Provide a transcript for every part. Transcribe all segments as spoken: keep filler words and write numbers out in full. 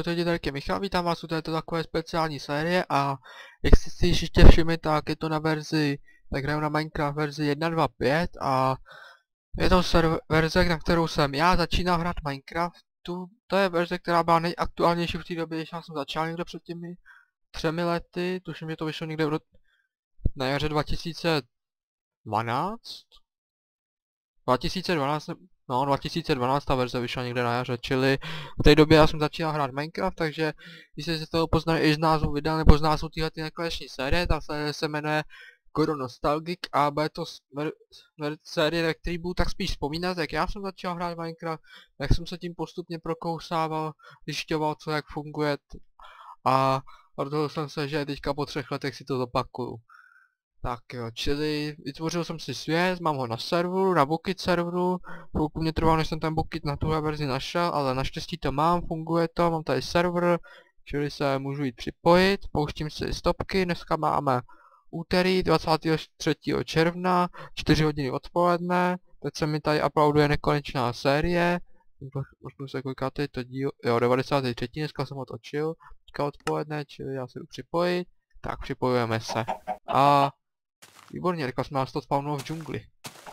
čau lidi, tady je Michal, vítám vás u této takové speciální série a jak jste si ještě všimli, tak je to na verzi, tak hraju na Minecraft verzi jedna tečka dva tečka pět a je to verze, na kterou jsem já začínal hrát Minecraftu. To je verze, která byla nejaktuálnější v té době, když já jsem začal někde před těmi třemi lety, tuším, že to vyšlo někde v na jaře dva tisíce dvanáct? dva tisíce dvanáct, no dva tisíce dvanáct ta verze vyšla někde na jaře, čili v té době já jsem začínal hrát Minecraft, takže když jste si toho poznali i z názvu videa nebo z názvu téhleté nekoneční série, ta série se jmenuje Goro Nostalgic a bude to série, ve které budu tak spíš vzpomínat, jak já jsem začal hrát Minecraft, jak jsem se tím postupně prokousával, zjišťoval co jak funguje a rozhodl jsem se, že teďka po třech letech si to zopakuju. Tak jo, čili vytvořil jsem si svět, mám ho na serveru, na Bookit serveru, chvilku mě trvalo, než jsem ten Bookit na tuhle verzi našel, ale naštěstí to mám, funguje to, mám tady server, čili se můžu jít připojit, pouštím si stopky, dneska máme úterý dvacátého třetího června, čtyři hodiny odpoledne, teď se mi tady uploaduje nekonečná série, možná se kolikat je to díl, jo, devadesátý třetí dneska jsem ho točil, teďka odpoledne, čili já se jdu připojit, tak připojujeme se. A výborně, teďka jsme nás to spawnulo v džungli.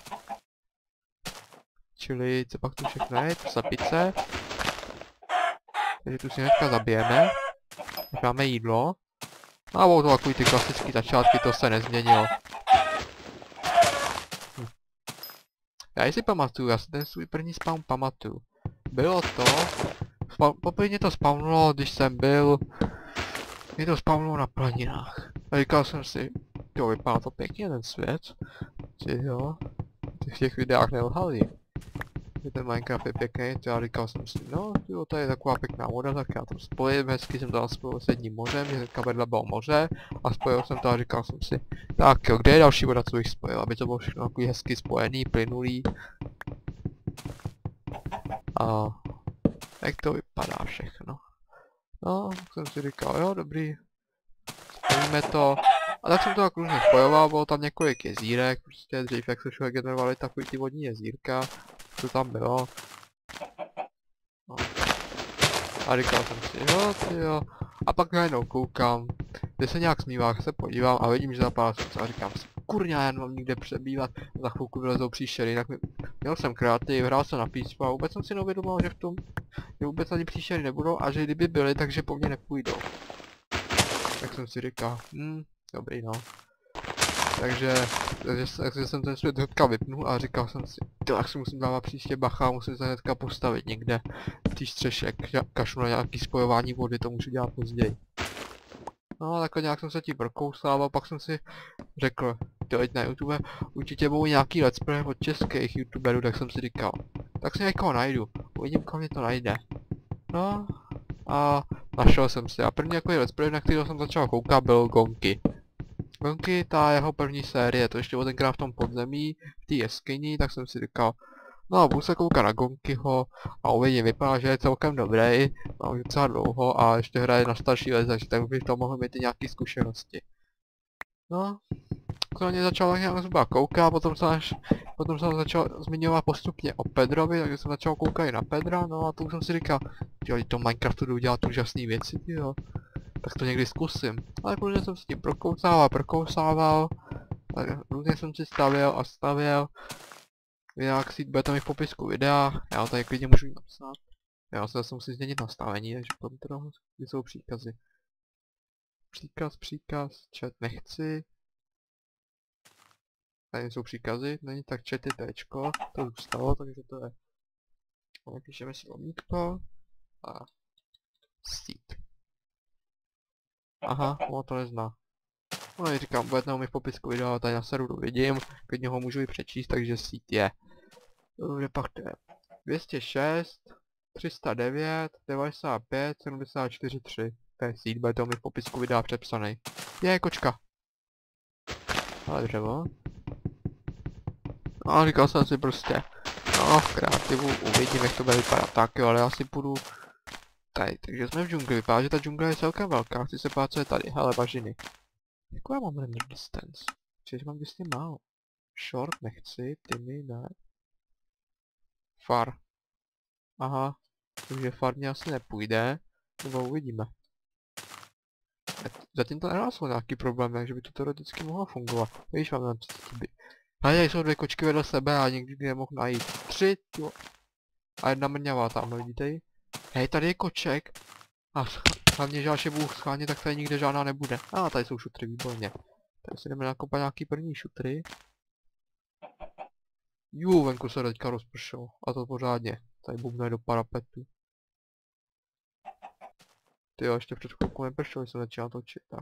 Čili, co pak tu všechno je, tu sapice. Takže tu si hnedka zabijeme. Už máme jídlo. A budou to takový ty klasické začátky, to se nezměnilo. Hm. Já si pamatuju, já si ten svůj první spawn pamatuju. Bylo to, poprvé to spawnulo, když jsem byl, mě to spawnulo na planinách. A říkal jsem si, jo, vypadá to pěkně ten svět, že jo, ty v těch videách nelhali. Že ten Minecraft je pěkný, to já říkal jsem si, no, jo, to je taková pěkná voda, tak já to spojím, hezky jsem to spojil s jedním mořem, že teďka vedle bylo moře, a spojil jsem to a říkal jsem si, tak jo, kde je další voda, co bych spojil, aby to bylo všechno takový hezky spojený, plynulý. A jak to vypadá všechno. No, tak jsem si říkal, jo, dobrý, spojíme to. A tak jsem to tak různě spojoval, bylo tam několik jezírek, prostě dřív jak se všude generovaly takový ty vodní jezírka, co tam bylo. No. A říkal jsem si, jo, ty jo. A pak najednou koukám, kde se nějak smívá, se podívám a vidím, že zapadá slunce a říkám si, kurňa, já nemám nikde přebývat, a za chvilku vylezou příšery, tak mi, měl jsem kreativ, hrál jsem na písmu a vůbec jsem si neuvědomoval, že v tom, že vůbec ani příšery nebudou a že kdyby byly, takže po mně nepůjdou. Tak jsem si říkal, hm, dobrý no. Takže, takže, takže jsem ten svět hnedka vypnul a říkal jsem si, tak si musím dávat příště bacha, musím se hnedka postavit někde v té střeše, kašlu na nějaký spojování vody, to můžu dělat později. No takhle nějak jsem se tím prokousal a pak jsem si řekl, teď na YouTube určitě budou nějaký let's play od českých youtuberů, tak jsem si říkal, tak si někoho najdu, uvidím, koho mě to najde. No a našel jsem si a první jako let's play, na kterého jsem začal koukat, byl Gonky. Gonky, ta jeho první série, to ještě byl tenkrát v tom podzemí, v té jeskyni, tak jsem si říkal, no budu se koukat na Gonkyho a uvidím, vypadá, že je celkem dobrý, mám už docela dlouho a ještě hraje na starší let, takže tak bych to mohl mít i nějaký zkušenosti. No, to mě začal tak nějak zhruba koukat, potom jsem, až, potom jsem začal zmiňovat postupně o Pedrovi, takže jsem začal koukat i na Pedra, no a tu jsem si říkal, jo, to Minecraftu jdu dělat úžasný věci, jo. Tak to někdy zkusím. Ale protože jsem s tím prokousával, prokousával, tak různě jsem si stavěl a stavěl. Jinak si budete mi v popisku videa, já tady klidně můžu napsat. Já se zase musím změnit nastavení, takže kontrol, kde jsou příkazy. Příkaz, příkaz, chat nechci. Tady jsou příkazy, není tak chat je téčko, to zůstalo, takže to je. Napíšeme si lomítko a seed. Aha, ono to nezná. No říkám, budete mi v popisku videa, tady na serveru vidím, klidně ho můžu i přečíst, takže sít je. Dobře, pak to je dvě stě šest, tři sta devět, devadesát pět, sedmdesát čtyři, tři. To je sít, bude to mi v popisku videa přepsaný. Je, kočka. Ale dřevo. No, říkal jsem si prostě, no v kreativu uvidím, jak to bude vypadat. Tak jo, ale já si půjdu tady, takže jsme v džungli, vypadá, že ta džungle je celkem velká, chci se pát, co je tady, hele, bažiny. Jakou já mám render distance? Čiže mám vždycky málo. Short nechci, Timmy ne. Far. Aha, takže far mě asi nepůjde. Nebo uvidíme. Zatím to nenáslo nějaký problém, takže by to teoreticky mohlo fungovat. Víš, mám tam třicet by. Ale tady jsou dvě kočky vedle sebe a nikdy nemohl najít. Tři, jo. A jedna mrňavá tam, vidíte ji? Hej, tady je koček. A hlavně, že až je budu schánět, tak tady nikde žádná nebude. A ah, tady jsou šutry, výborně. Tady si jdeme nakopat nějaký první šutry. Jú, venku se teďka rozpršelo. A to pořádně. Tady bubne do parapetu. Tyjo, ještě před chvilkou nepršelo, jsem začal točit, tak.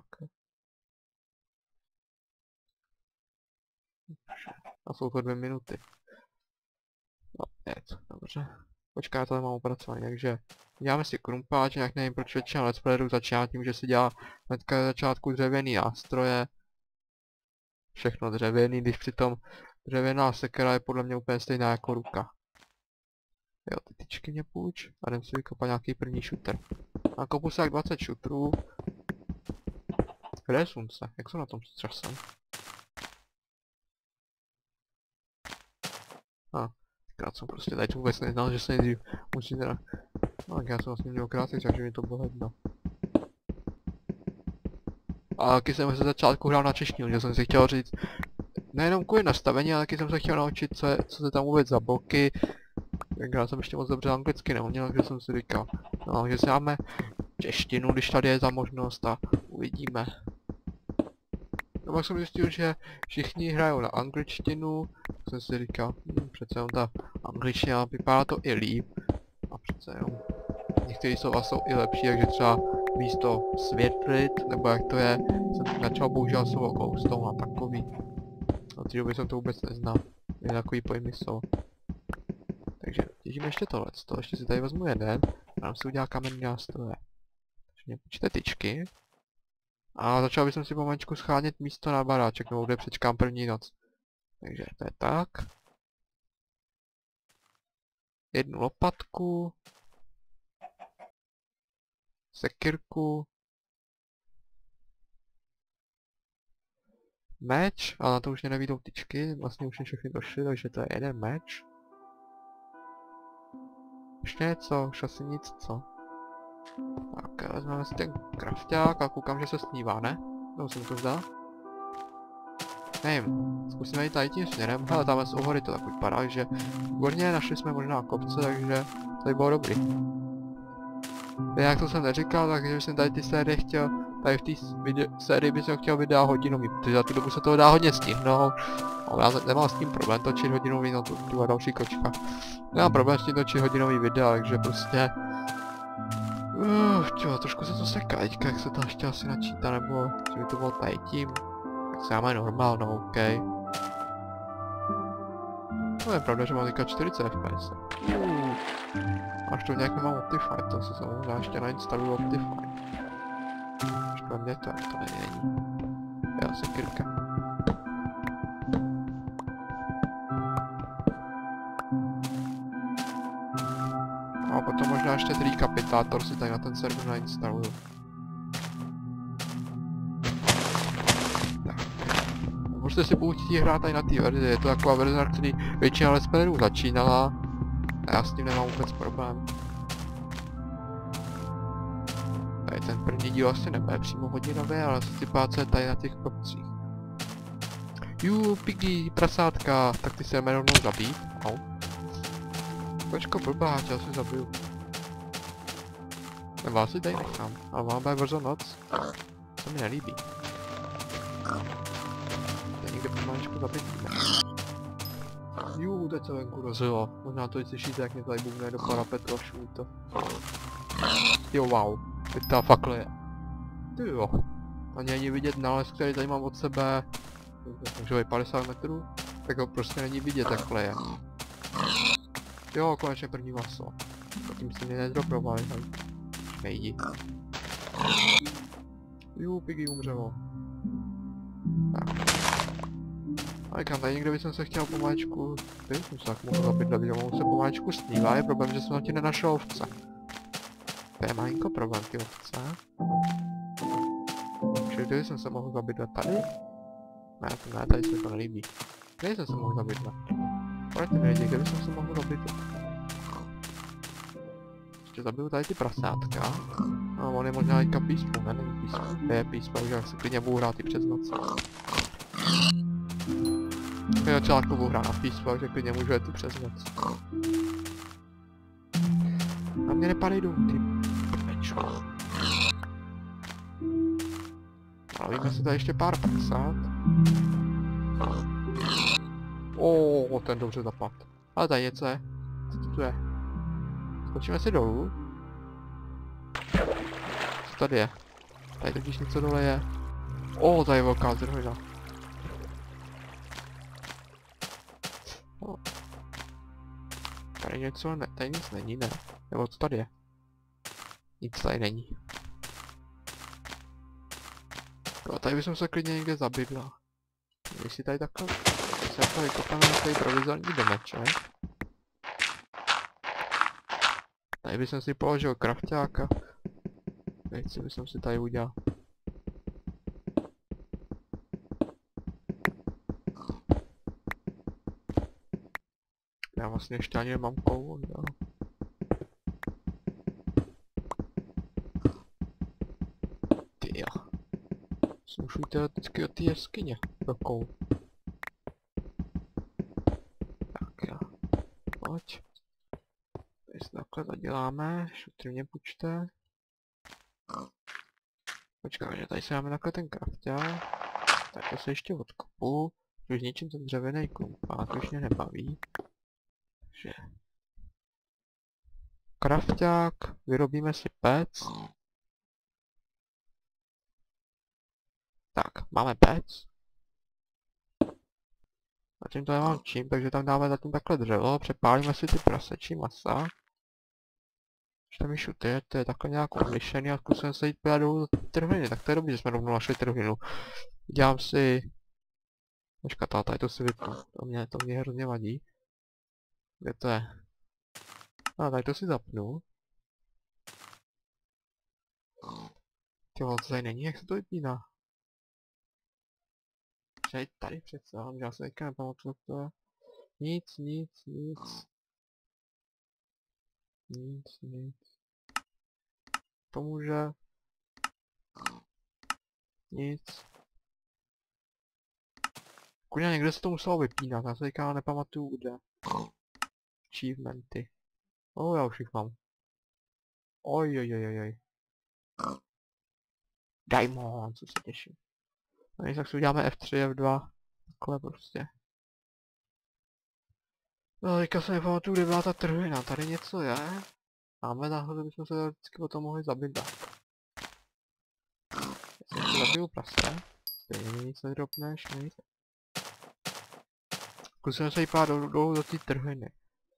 A jsou to dvě minuty. No, je to, dobře. Počká, já tady mám opracovaný, takže děláme si krumpáč, nějak nevím proč většina let's playerů začíná tím, že si dělá hnedka na začátku dřevěný nástroje. Všechno dřevěný, když přitom dřevěná sekera je podle mě úplně stejná jako ruka. Jo, ty tyčky mě půjč a jdem si vykopat nějaký první šuter. A kopu se jak dvacet šutrů. Kde je slunce? Jak jsou na tom s časem? A, krát jsem prostě tady to vůbec neznal, že se nejdřív musí teda... No tak já jsem vlastně měl krátce, takže mi to bylo jedno. A taky jsem se začátku hrál na češtinu, že jsem si chtěl říct... Nejenom kvůli nastavení, ale taky jsem se chtěl naučit, co, je, co se tam vůbec za bloky. Tenkrát jsem ještě moc dobře anglicky neuměl, takže jsem si říkal, no, že si dáme češtinu, když tady je ta možnost a uvidíme. No pak jsem zjistil, že všichni hrajou na angličtinu, tak jsem si říkal, hm, přece jenom ta angličtina vypadá to i líp. A přece jenom některý slova jsou i lepší, takže třeba místo světlit, nebo jak to je, jsem začal používat slovo glowstone a takový. Na té doby jsem to vůbec neznal, je takový pojmy slovo. Takže těžíme ještě tohle, to ještě si tady vezmu jeden a nám si udělá kamenný nástroje. Takže mě počíte tyčky. A začal bych si pomaličku schánět místo na baráček, nebo kde přečkám první noc. Takže to je tak. Jednu lopatku. Sekirku. Meč, ale na to už mě nevídou tyčky, vlastně už mě všechny došly, takže to je jeden meč. Ještě něco, už asi nic, co? Tak, vezmeme si ten krafťák a koukám, že se snívá, ne? No, se mi to zdá. Nevím, zkusíme jít tady tím směrem, hele, tamhle z hory to tak vypadá, že výborně, našli jsme možná kopce, takže tady bylo dobrý. Jak to jsem neříkal, takže jsem tady ty série chtěl, tady v té sérii bych chtěl videa hodinový, protože za tu dobu se toho dá hodně stihnout. No, já nemám s tím problém točit hodinový, no to tu a další kočka. Nemám problém s tím točit hodinový videa, takže prostě... Uh, tělo, trošku se to seká, teďka, jak se to ještě asi načítá, nebo že by to bylo tady tím. Tak se máme normál, no ok. No je pravda, že mám teďka čtyřicet F P S. Uh, až to nějak nemám Optifine, to se samozřejmě ještě nainstaluju Optifine. Škoda mě to, to není. Já se kirka. A potom možná ještě Trikapitátor si tady na ten server nainstaluju. Můžete si pokud chtít hrát tady na té verzi, je to taková verze, na který většina let's playerů začínala. A já s tím nemám vůbec problém. Tady ten první díl asi nebude přímo hodinový, ale si páce tady na těch kopcích. Jú, piggy, prasátka, tak ty se jdeme rovnou zabít. Au. Počko blbá, já si zabiju. Nebo asi tady nechám, ale máme brzo noc. To mi nelíbí. Tady někde pomaličku zabitíme. Jú, teď se venku rozhilo. Možná to i slyšíte, jak mě tady bubne do parapetu a šují to. Jo, wow. Teď ta fakle je. Ty jo. Ani není vidět nález, který tady mám od sebe. Takže padesát metrů. Tak ho prostě není vidět, takhle je. Jo, konečně první maso. Zatím se mě nedroprovali, tady. Nejdi. Jú, piggy umřelo. Tak. A říkám, tady někde bych se chtěl pomalečku... Ty jsem se tak mohl zabít, aby mohl se pomalečku snívá, je problém, že jsem na ti nenašel ovce. To je malinko problém, ty ovce. Čili tady jsem se mohl zabít tady? Ne, to ne, tady se to nelíbí. Kde jsem se mohl zabít? Poraďte mi lidi, kde jsem se mohl zabít? ještě zabiju tady ty prasátka. No, on je možná teďka písmu, ne? Není písmu. Je písmu, takže se klidně budu hrát i přes noc. Jo, čátku budu hrát na písmu, takže klidně můžu jet i přes noc. Na mě nepadej dům, ty pečko. Nalíme si tady ještě pár prasát. O, ten dobře zapad. Ale tady něco je. Co to tu je? Skočíme si dolů. Co tady je? Tady totiž něco dole je. O, tady je velká zdrojna. No. Tady něco ne, tady nic není, ne? Nebo co tady je? Nic tady není. Jo, tady bychom se klidně někde zabydla. Když si tady takhle se jako vykopáme na tady provizorní domeček. Tady bych si položil krafťáka. Věci bych si tady udělal. Já vlastně ještě ani nemám kovu, jo. Ty jo. Musím jít teoreticky od té jeskyně do kovu. Tak jo. Pojď. Tady se takhle zaděláme, šutry mě počte. Počkej, že tady se máme takhle ten krafťák. Tak to se ještě odkopu. Už ničím ten dřevěný klumpák, to už mě nebaví. Takže... Krafťák, vyrobíme si pec. Tak, máme pec. Zatím to nemám čím, takže tam dáme zatím takhle dřevo, přepálíme si ty prasečí masa. Ještě mi šuty, to je takhle nějak odlišený a zkusím se jít pět dolů do trhliny, tak to je dobrý, že jsme rovnou našli trhlinu. Dělám si... Počkat, tady to si vypnu, to mě, to mě hrozně vadí. Kde to je? A tady to si zapnu. Tyjo, to tady není, jak se to vypíná? Že tady přece, já se teďka nepamatuju, to je. Nic, nic, nic. Nic, nic. Pomůže. Nic. Kurňa, někde se to muselo vypínat, já se teďka nepamatuju kde. Achievementy. O, já už jich mám. Oj, oj, oj, oj. Diamond, co se těším. No tak si uděláme F tři, F dva. Takhle prostě. No teďka se nepamatuju, kde byla ta trhlina, tady něco je. Máme náhodou, bychom se vždycky o tom mohli zabydlat. Já si zabiju prase. Stejně nic nedropneš, nic. Zkusíme se jí pát dolů, dolů do té trhliny.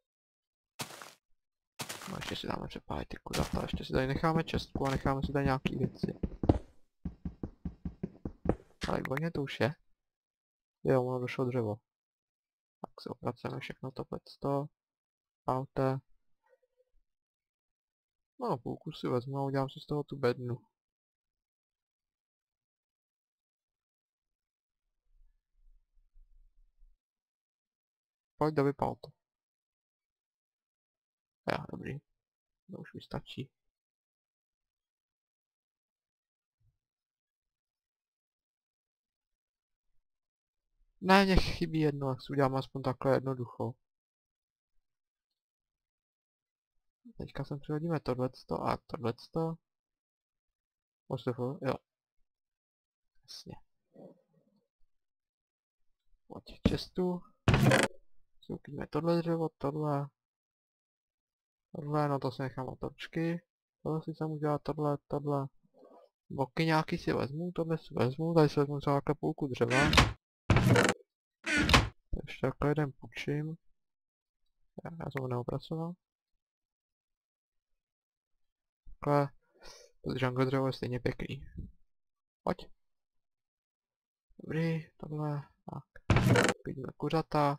No ještě si dáme přepálit ty kudata, ještě si tady necháme čestku a necháme si tady nějaký věci. Ale hodně to už je. Jo, ono došlo dřevo. Tak se opracujeme všechno tohleto. Paute. No, půlku si vezmu a udělám si z toho tu bednu. Pojď, do vypal to. Já, dobrý. To už mi stačí. Ne, mě chybí jedno, tak si udělám aspoň takhle jednoducho. Teďka sem přihodíme tohleto a tohleto. Ostufu, jo. Jasně. Pojď čestu. Soukníme tohle dřevo, tohle. Tohle, no to si nechám otočky. Tohle si sem udělat, tohle, tohle. Boky nějaký si vezmu, tohle si vezmu, tady si vezmu třeba takhle půlku dřeva. Ještě takhle jeden půjčím. Já, já jsem ho neopracoval. Takhle. To jungle dřevo je stejně pěkný. Pojď. Dobrý, tohle. Tak. Vidíme kuřata.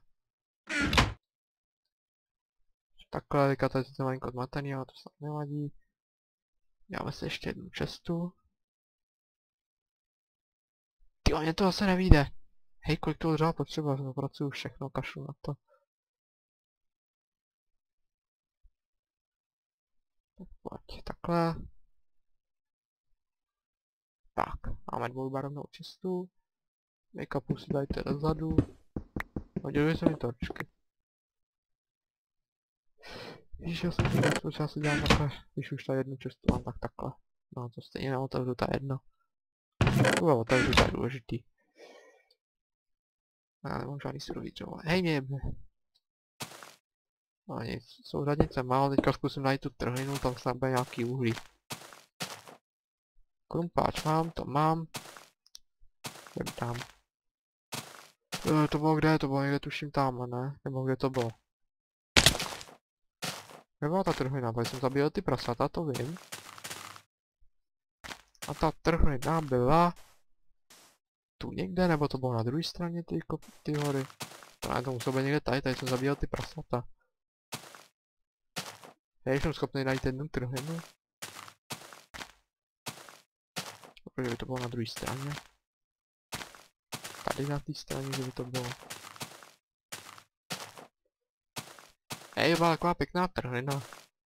Takhle, teďka tady je malinko zmatený, ale to se nevadí. Dáme si ještě jednu čestu. Tyjo, mě to zase nevíde. Hej, kolik toho dřeva potřeba, pracuju všechno, kašlu na to. Pojď, takhle. Tak, máme dvoubarevnou cestu. Make-upu si dajte dozadu. Hodili se mi torčky. Víš, já jsem si říkal, proč já si dělám takhle, když už ta jednu cestu mám, tak takhle. No to stejně neotevřu ta jedna. Uva, otevřu, to je důležitý. Já nemám žádný surový dřevo. Hej mě jebe. No nic, jsou řadnice málo, teďka zkusím najít tu trhlinu, tam snad bude nějaký uhlí. Krumpáč mám, to mám. Jdem tam. E, to bylo kde? To bylo někde tuším tam, ne? Nebo kde to bylo? Kde byla ta trhlina? Protože jsem zabíjel ty prasata, to vím. A ta trhlina byla... tu někde, nebo to bylo na druhé straně ty, ty hory? To ne, to muselo být někde tady, tady jsem zabíjel ty prasata. Já jsem schopný najít jednu trhlinu. Protože by to bylo na druhé straně. Tady na té straně, že by to bylo. Hej, byla taková pěkná trhlina.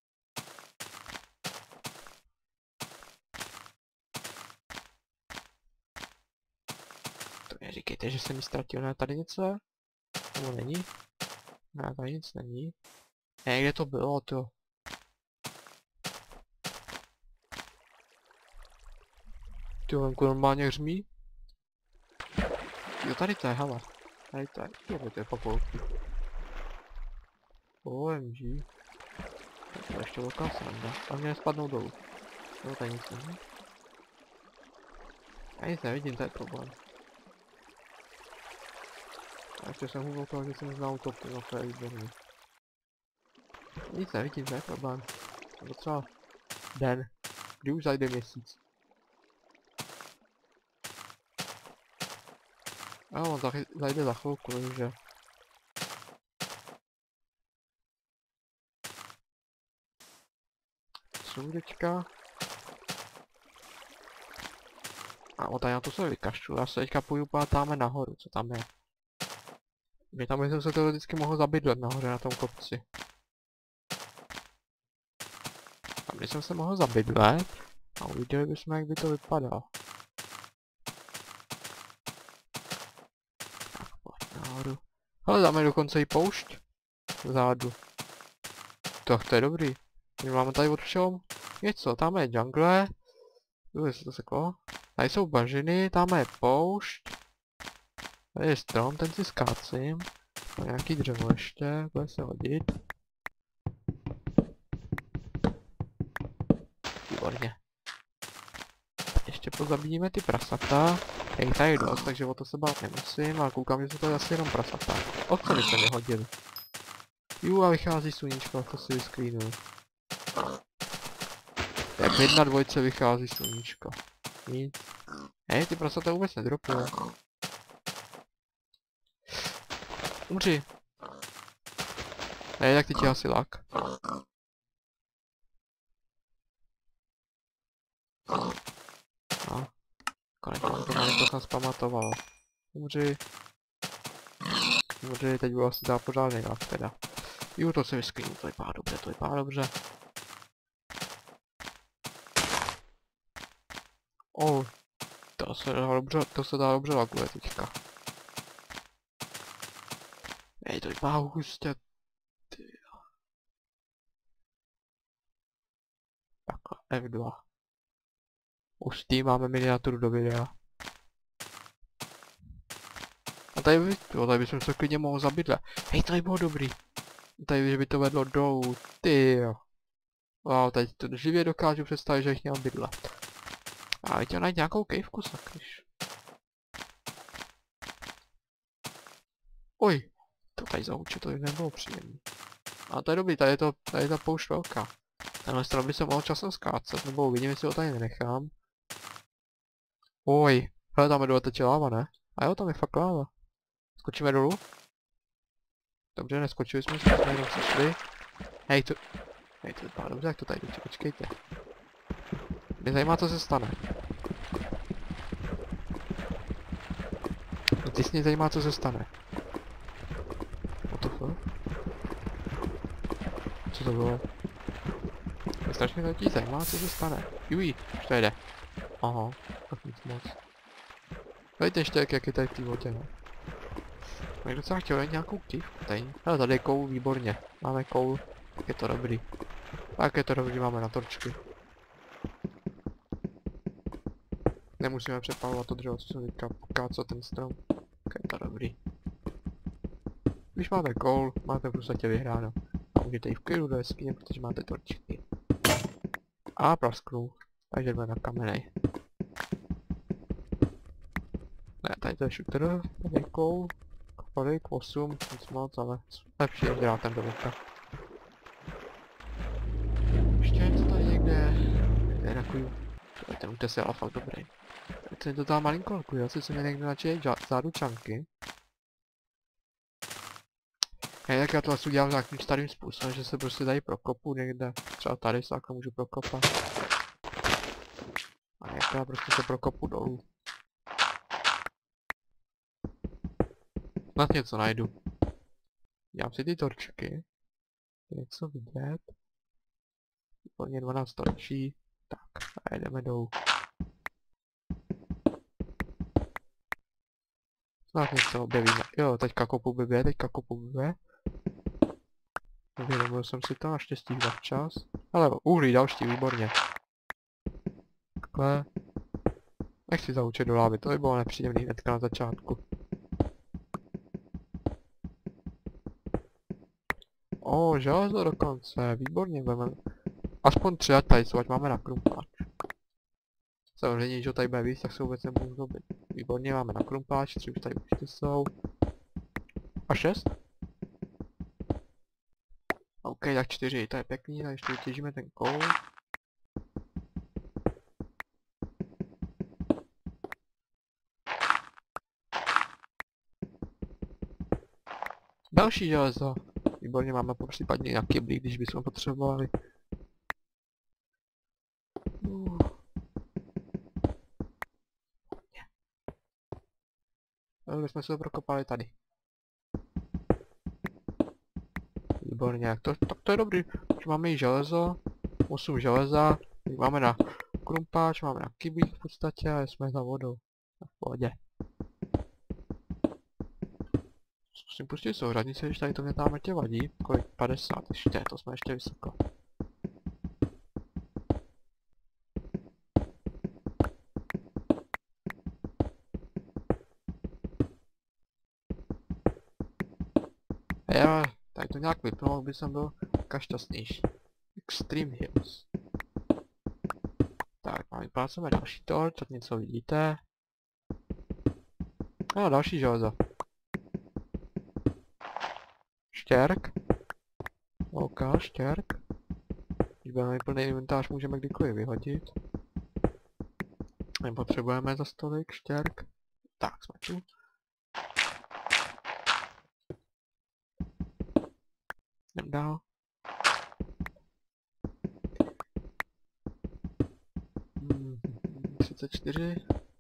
To neříkejte, že jsem ji ztratil, ne, tady něco je? Nebo není? Ne, tady nic není. Hej, kde to bylo, to? Ty venku normálně hřmí? Jo, tady to je, hele. Tady to je, jo, to je fakt velký. O M G. To je ještě velká sranda. A mě nespadnou dolů. Jo, tady nic není. Já nic nevidím, to je problém. A ještě jsem mluvil toho, že jsem znal utopit, no to je výborný. Nic nevidím, to je problém. To třeba den, kdy už zajde měsíc. A on zajde za chvilku, takže... Sundečka. A o tady na to se vykašťu, já se teďka půjdu pát tamhle nahoru, co tam je. Mě tam jsem se teoreticky mohl zabydlet nahoře na tom kopci. Tam jsem se mohl zabydlet a uviděli bychom, jak by to vypadalo. Tak pojď nahoru. Ale dáme dokonce i poušť. Zádu. Tak to je dobrý. My máme tady od všem něco, tam je jungle. Uj, se to seklo. Tady jsou bažiny, tam je poušť. Tady je strom, ten si skácím. A nějaký dřevo ještě, bude se hodit. Výborně. Ještě pozabíjíme ty prasata. Je jich tady dost, takže o to se bát nemusím, ale koukám, že jsou tady asi jenom prasata. Ovce by se mi hodili. Jú, a vychází sluníčko, to si vysklínuju. Jak v jedna dvojce vychází sluníčko. Nic. Hej, ty prasata vůbec nedropuje. Umři. Hej, tak ty ti asi lak. No. Konečně to malinko jsem zpamatovalo. Umři. Umři, teď bylo asi dá pořádný lak teda. Jo, to se vysklínu, to vypadá dobře, to vypadá dobře. Oh, to se dá dobře, to se dá dobře laguje teďka. Hej, to vypadá hustě. Takhle, F dva. Už s tím máme miniaturu do videa. A tady by, jo, tady bychom se klidně mohl zabydlet. Hej, tady bylo dobrý. Tady by to vedlo dolů, tyjo. Wow, teď to živě dokážu představit, že jich měl bydlet. A chtěl najít nějakou kejvku, sakryš. Oj, to tady zahuče, to by nebylo příjemné. A to je dobrý, tady je to, tady je ta poušť velká. Tenhle stran by se mohl časem skácet, nebo uvidím, jestli ho tady nenechám. Oj, hele, tam je dole teče láva, ne? A jo, tam je fakt láva. Skočíme dolů? Dobře, neskočili jsme, jsme jenom sešli. Hej, to... Hej, to vypadá dobře, jak to tady jde, počkejte. Mě zajímá, co se stane. Ty mě zajímá, co se stane. What the fuck? Co to bylo? strašně to ti zajímá, co se stane. Juj, už to jede. Aha, tak nic moc. Dejte ještě, jak je tady v té vodě, no. Bych docela chtěl dát nějakou kývku tady. Ale tady je koul, výborně. Máme koul, tak je to dobrý. Tak je to dobrý, máme na torčky. Nemusíme přepalovat to dřevo, co jsem teďka pokácal ten strom. Tak je to dobrý. Když máte koul, máte v podstatě vyhráno. A můžete jít v klidu do jeskyně, protože máte torčky. A prasknu. Takže jdeme na kamenej. Ne, tady to je shooter, tady je koul. Kolik, osm, nic moc, ale lepší než dělat ten dovoka. Ještě něco tady někde. To je takový... Ten útes je ale fakt dobrý. To je to tam malinko lokuje, asi se mě někde načeje záručanky. Já tak já to asi udělám nějakým starým způsobem, že se prostě tady prokopu někde. Třeba tady se takhle můžu prokopat. A někde já prostě se prokopu dolů. Snad něco najdu. Dělám si ty torčky. Něco vidět. Výborně dvanáct torčí. Tak, a jdeme dolů. Snad něco objevíme. Jo, teďka kopu blbě, teďka kopu blbě. Uvědomil jsem si to, naštěstí zavčas. Ale uhlí další, výborně. Takhle. Nechci zaučit do lávy, to by bylo nepříjemný hnedka na začátku. O, železo dokonce, výborně, budeme. Aspoň tři ať tady jsou, ať máme na krumpáč. Samozřejmě, že ho tady bude víc, tak se vůbec nemůžu dobit. Výborně, máme na krumpáč, tři už tady určitě jsou. A šest? OK, tak čtyři, to je pěkný, tak ještě vytěžíme ten koul. Další železo. Výborně, máme případně nějaký blík, když bychom potřebovali. Uh. Ale jsme se to prokopali tady. Výborně, to, tak to je dobrý. Už máme i železo, osm železa, máme na krumpáč, máme na kybík v podstatě a jsme za vodou. V pohodě. Zkusím pustit souřadnice, když tady to mě tam tě vadí. Kolik? padesát, ještě, to jsme ještě vysoko. A já, tady to nějak vypnul, by jsem byl taká šťastnější. Extreme Hills. Tak, a vyplácíme další torč, ať něco vidíte. A další železo. Štěrk. OK, štěrk. Když budeme plný inventář, můžeme kdykoliv vyhodit. Nepotřebujeme za stolik štěrk. Tak, jsme tu. Jdem dál. Hmm, třicet čtyři.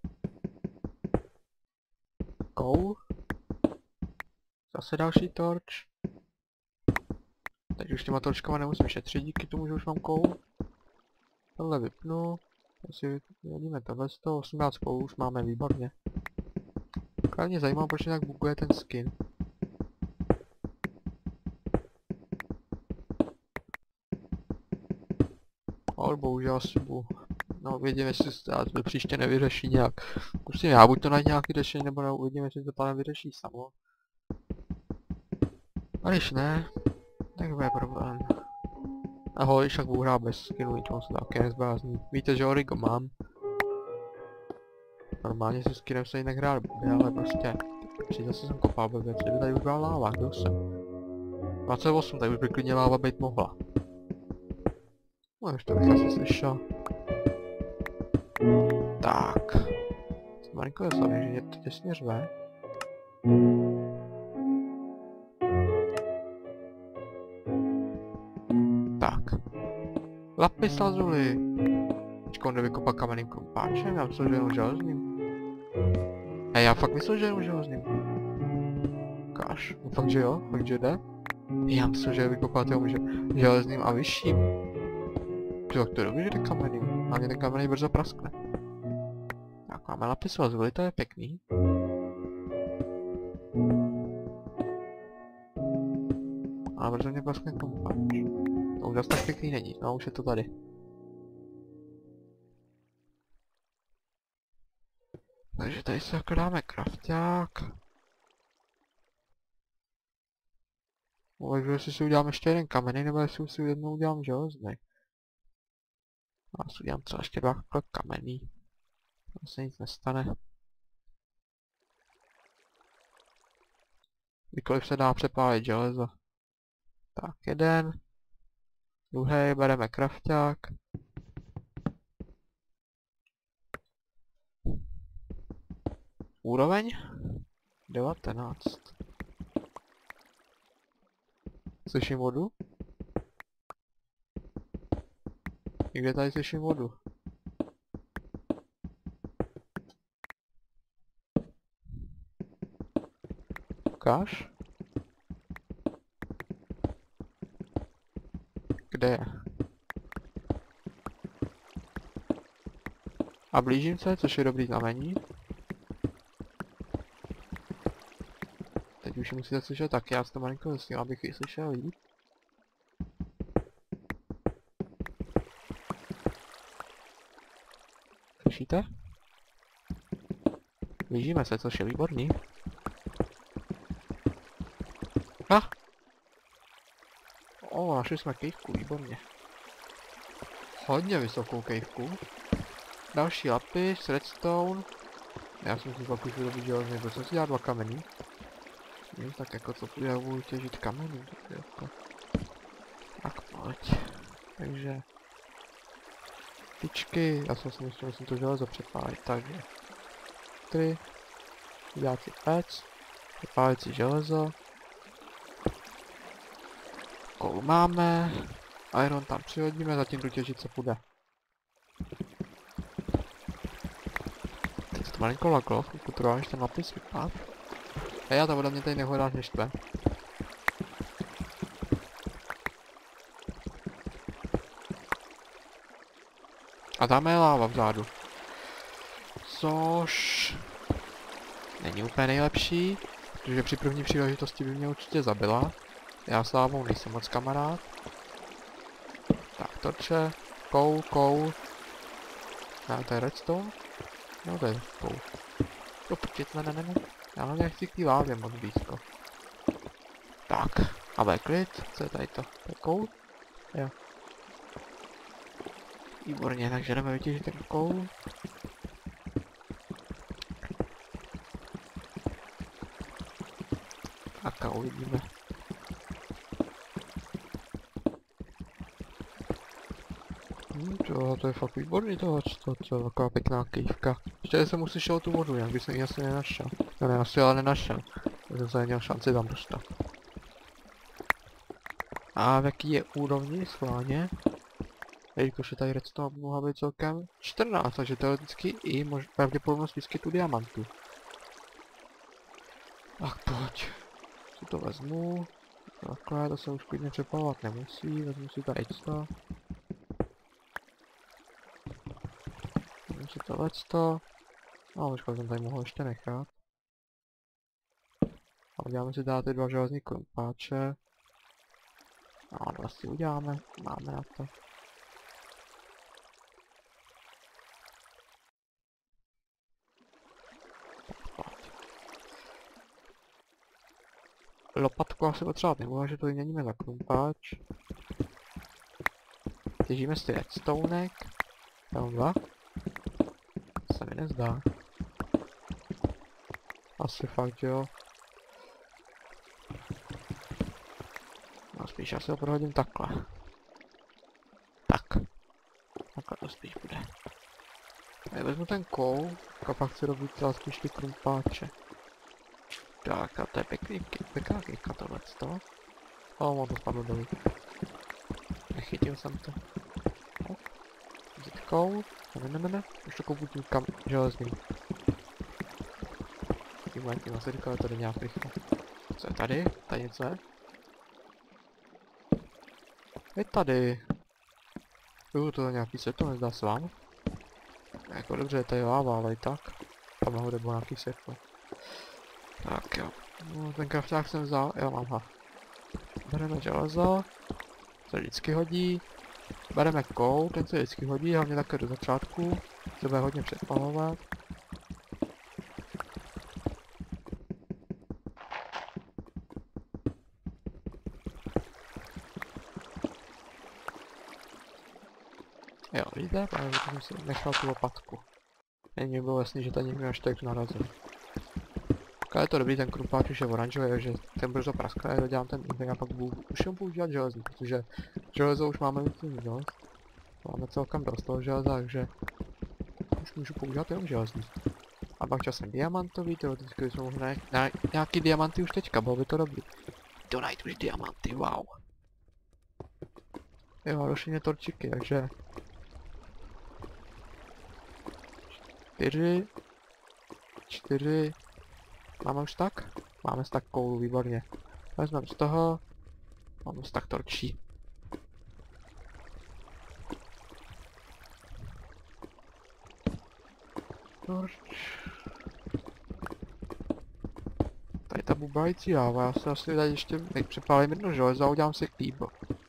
Koul. Zase další torč. Teď už těma torčkama nemusím šetřit, díky tomu, že už mám koul. Tohle vypnu. Asi vidíme tohle sto osmnáct koulů už máme, výborně. Kládně zajímá, proč nějak buguje ten skin. Ale bohužel asi bu. No uvidíme, jestli se to příště nevyřeší nějak. Musím já buď to najít nějaký řešení, nebo ne, uvidíme, jestli to pane vyřeší samo. A když ne, tak bude problém. Ahoj, však budu hrát bez skinu, ničeho se taky nezblázní. Víte, že Origo mám. Normálně se skinem se jinak hrát bude, ale prostě... Přijde zase jsem kopal blbě, přijde tady už byla láva, kdo jsem? dvacet osm, tady už by klidně láva být mohla. No už to bych asi slyšel. Tak. Malinko je zavě, že to těsně řve. Tak. Lapis lazuli. Počkej, on jde vykopat kamenným krumpáčem, já myslel, že jenom železným. Hej, já fakt myslel, že jenom železným. Káš, no fakt, že jo? Fakt, že jde? Já myslel, že vykopat jenom železným a vyšším. Jo, tak to je dobrý, že ten kamenný. Hlavně ten kamenný brzo praskne. Tak máme lapisu lazuli, to je pěkný. Ale brzo mě praskne kompáč. To už zase tak pěkný není, no už je to tady. Takže tady se jako dáme krafťák. Uvažuji, jestli si udělám ještě jeden kamenný, nebo jestli si jednou udělám železný. A si udělám třeba ještě dva kamenný. Tam se nic nestane. Kdykoliv se dá přepálit železo. Tak, jeden. Druhý, bereme krafťák. Úroveň? devatenáct. Slyším vodu? Někde tady slyším vodu. Ukáž? Kde je? A blížím se, což je dobrý znamení. Teď už musíte slyšet taky, já si to malinko zesním, abych ji slyšel líp. Slyšíte? Blížíme se, což je výborný. Ah! O, našli jsme kejvku, výborně. Hodně vysokou kejvku. Další lapis, redstone. Já jsem si pak už vyrobit železný, protože jsem si dělal dva kameny. Hm, tak jako co já budu těžit kameny, jako. Tak pojď. Takže... tyčky, já jsem si myslel, že jsem to železo přepálit, takže... Tři. Udělat si pec. Přepálit si železo. Koul máme. Iron tam přihodíme, zatím jdu těžit, co půjde. Teď to malinko laglo, chvilku trvá, než ten lapis vypad. A já ta voda mě tady nehodá neštve. A tam je láva vzadu. Což... není úplně nejlepší, protože při první příležitosti by mě určitě zabila. Já s lávou nejsem moc kamarád. Tak torče, koul, koul. A to je redstone? No to je koul. To počít, ne, ne, ne. Já hlavně chci k té lávě moc blízko. Tak, a bude klid, co je tady to? To je koul? Jo. Výborně, takže jdeme vytěžit ten koul. Tak a uvidíme. Hm, to, to je fakt výborný tohle, to, to je taková pěkná kývka. Ještě jsem musel šel tu vodu, jak bych se ji asi nenašel. No ne, asi ale nenašel. Takže jsem neměl šanci tam dostat. A v jaký je úrovni schválně? Jelikož je tady redstone mohla být celkem čtrnáct, takže teoreticky i mož pravděpodobnost výskytu diamantů. Tak pojď. Si to vezmu. Takhle, to se už klidně přepalovat nemusí, vezmu si tady to. Vezmu si tohleto. No, počkej, jsem tady mohl ještě nechat. A uděláme si dát ty dva železní krumpáče. No, to asi uděláme, máme na to. Lopatku asi potřebovat nebudu, že to vyměníme za krumpáč. Těžíme si redstonek. Tam dva. To se mi nezdá. Asi fakt, jo. No spíš asi ho prohodím takhle. Tak. Takhle to spíš bude. Já vezmu ten koul, a pak chci robit třeba spíš ty krumpáče. Tak a to je pěkný, pěkná kývka tohleto. O, ono to spadlo dolů. Nechytil jsem to. Vzít koul. Ne, ne, ne, ne. Už to koupu tím kam železným. Tím tím asi říkal, tady nějak rychle. Co je tady? Tady něco je? Je tady. Jo, to je nějaký světlo, nezdá se vám? Jako dobře, je tady láva, ale i tak. Tam nahoře bylo nějaký světlo. Tak jo. No, ten krafták jsem vzal, jo, mám ho. Bereme železo. Se vždycky hodí. Bereme kou, ten se vždycky hodí, hlavně také do začátku. Se bude hodně přepalovat. Jo, vidíte, právě jsem si nechal tu lopatku. Není mi bylo jasný, že tady někdo až tak narazil. Ale je to dobrý, ten krumpáč už je oranžový, takže ten brzo praskne, dodělám ten inventář a pak budu už jen používat železný, protože železo už máme víc dost. Máme celkem dost toho železa, takže už můžu používat jenom železný. A pak časem diamantový, teoreticky jsme mohli najít na nějaký diamanty už teďka, bylo by to dobrý. To najít už diamanty, wow. Jo, a došly mě torčiky, takže... Čtyři... Čtyři... Máme už tak? Máme stack koulu, výborně. Vezmeme z toho... Máme stack torčí. Torč... Tady ta bubající láva, já se asi tady ještě přepálím jedno železo a udělám si chlíbo.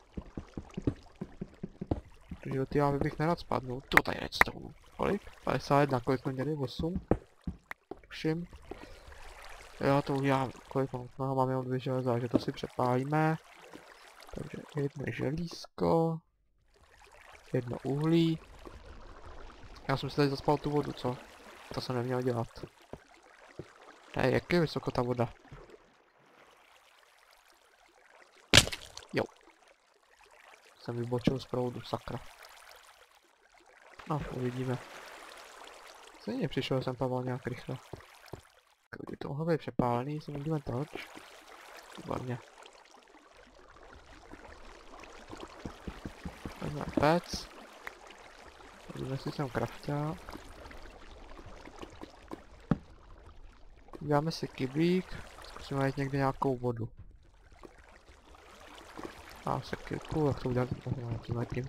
Protože do ty lávy bych nerad spadnul. To tady redstone. Kolik? padesát jedna, kolik jsme měli? osm? Tuším. Jo, to udělám, kolik mám, no, máme jenom dvě železa, že to si přepálíme. Takže jedno želízko, jedno uhlí. Já jsem si tady zaspal tu vodu, co? To jsem neměl dělat. Ne, jak je vysoko ta voda? Jo. Jsem vybočil z proudu, sakra. No, uvidíme. Stejně přišel jsem paval nějak rychle. Kdyby to mohlo být přepálený, si můžeme torč. Výborně. Vezmeme pec. Podívejme si sem krafťák. Uděláme si kyblík. Zkusíme najít někde nějakou vodu. A sekirku, jak to udělat tím letím.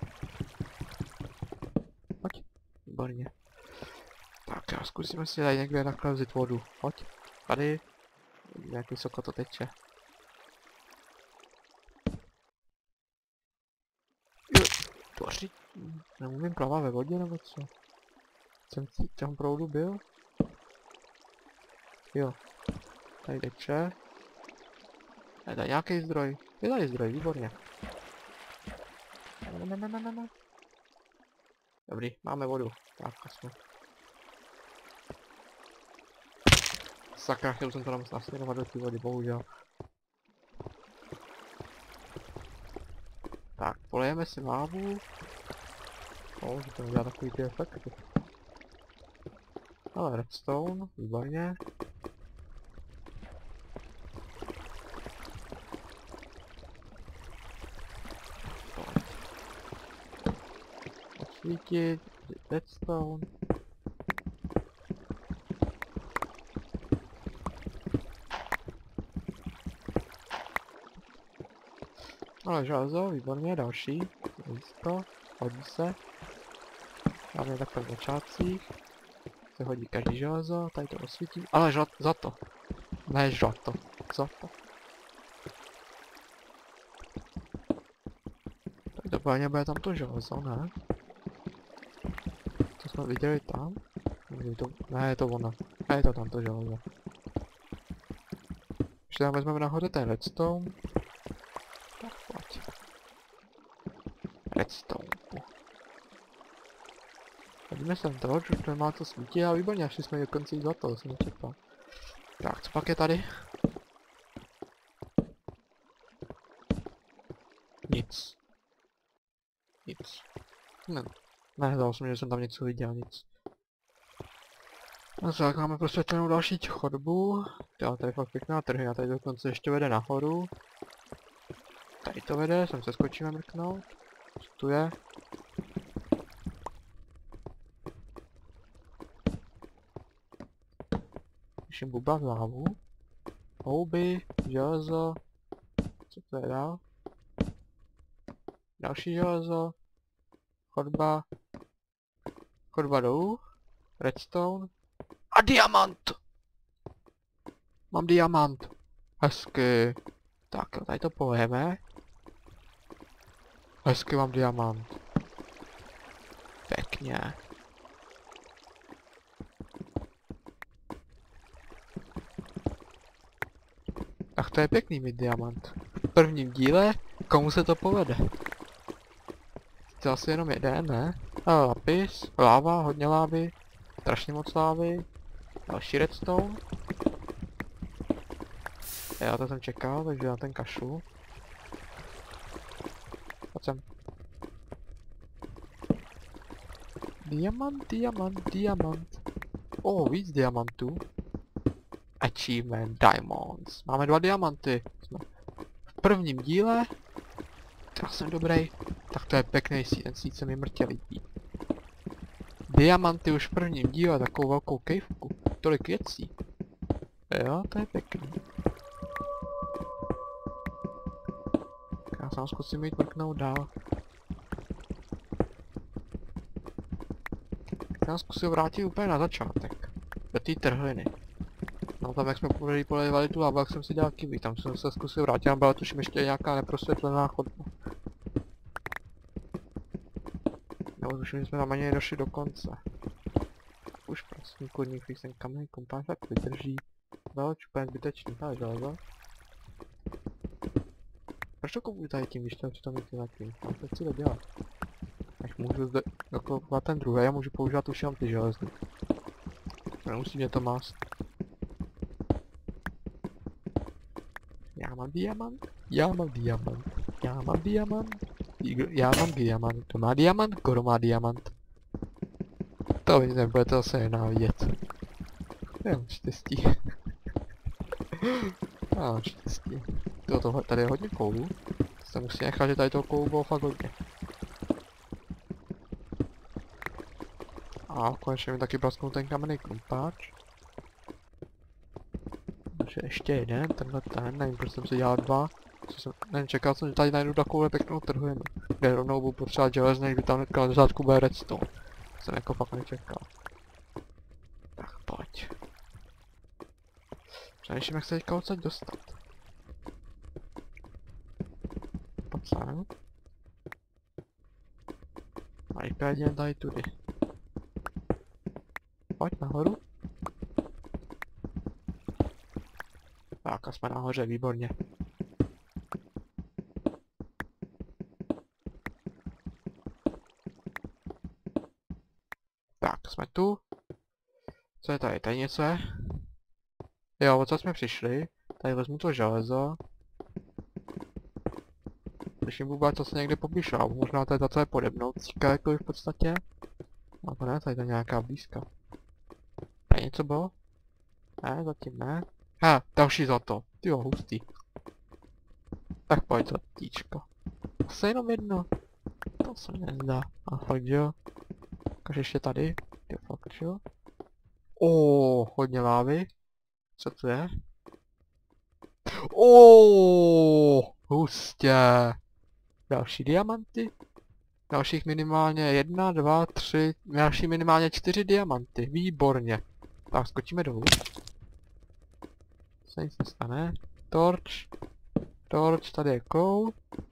Pojď. Výborně. Tak já zkusíme si tady někde takhle vzít vodu. Pojď. Tady. Vidíme, jak vysoko to teče. Tvoří. Nemůžem plavat ve vodě nebo co? Jsem v tom proudu byl? Jo. Tady teče. Je tady nějaký zdroj. Je tady zdroj, výborně. Ne, ne, ne, ne, ne. Dobrý, máme vodu. Tak, aspoň. Sakra, chtěl jsem to tam nasměrovat do té vody, bohužel. Tak, polejeme si lávu. O, že to udělá takový ty efekty. Ale redstone, výborně. Osvítit, redstone. Ale železo, výborně, další. Místo, hodí se. Máme takhle v začátcích. Se hodí každý železo, tady to osvítím. Ale žlat, za to. Ne žlato, za to. Tak doplně bude tam to železo, ne? To jsme viděli tam. To, ne, je to ono. Ne, je to tam to železo. Ještě tam vezmeme nahoře ten redstone. Redstone. Hodíme sem to, už to nemá to svítí a výborně, až jsme dokonce za to, to jsem nečekal. Tak, co pak je tady? Nic. Nic. Ne, ne, zdal jsem, že jsem tam něco viděl, nic. No co, tak máme prostě jenom další chodbu. Jo, tady je fakt pěkná trhy, tady dokonce ještě vede nahoru. Tady to vede, sem se skočíme mrknout. Co tu je? Musím bubat lávu. Houby, železo. Co to je dál? Další železo. Chodba. Chodba dolů. Redstone. A diamant! Mám diamant. Hezky. Tak jo, tady to pojeme. Hezky mám diamant. Pěkně. Ach, to je pěkný mít diamant. V prvním díle, komu se to povede? To asi jenom jeden, ne? Ale lapis, láva, hodně lávy, strašně moc lávy, další redstone. Já to jsem čekal, takže já ten kašlu. Pojď sem. Diamant, diamant, diamant. O, oh, víc diamantů. Achievement Diamonds. Máme dva diamanty. Jsme v prvním díle. Já jsem dobrý. Tak to je pěkný síť, ten síť se mi mrtě líbí. Diamanty už v prvním díle, takovou velkou kejvku. Tolik věcí. Jo, to je pěkný. Já sám zkusím jít mrknout dál. Já zkusím vrátit úplně na začátek. Do té trhliny. No tam jak jsme poprvé polevali tu lávu, jak jsem si dělal kiwi, tam jsem se zkusil vrátit, tam byla tuším ještě nějaká neprosvětlená chodba. Nebo tuším, že jsme tam ani nedošli do konce. Už prostě kurník, když ten kamen kompáž tak vydrží. Velč, úplně zbytečný, tady železo. Proč to koupit tady tím, když to přitom jít na tím? Já to chci dělat. Až můžu zde dokopovat ten druhý, já můžu používat už jenom ty železny. Nemusí mě to mást. Já mám diamant, já mám diamant, já mám diamant, já mám diamant, to má diamant, Goro má diamant. To vy nebudete zase nenávidět. Já mám štěstí. Já mám štěstí. To, tohle, tady je hodně koulů. Se musí nechat, že tady toho koulu bylo fakt hodně. A konečně mi taky prasknul ten kamenný kompáč. Takže ještě jeden, tenhle ten, nevím proč jsem si dělal dva. Jsem, nevím, čekal jsem, že tady najdu takovou pěknou trhlinu. Kde rovnou budu potřebovat železný, kdy tam hnedka na začátku bude redstone. Jsem jako fakt nečekal. Tak pojď. Přemýšlím, jak se teďka odsaď dostat. Pojď sem. A rychle jdem tady tudy. Pojď nahoru. Tak a jsme nahoře, výborně. Tak, jsme tu. Co je tady? Tady něco je? Jo, o co jsme přišli? Tady vezmu to železo. Slyším vůbec, co se někde poblížá. Možná to je ta, co je pode mnou. Cíka jako v podstatě. A to ne, tady to je nějaká blízka. Tady něco bylo? Ne, zatím ne. Ha, další zlato. Tyjo, hustý. Tak pojď zlatíčko. Zase jenom jedno. To se mi nezdá. A fakt jo. Ukaž ještě tady. Jo, fakt jo. Oooo, hodně lávy. Co to je? Oooo, hustě. Další diamanty. Dalších minimálně jedna, dva, tři, další minimálně čtyři diamanty. Výborně. Tak skočíme dolů. Se nic nestane. Torč. Torč, tady je koul.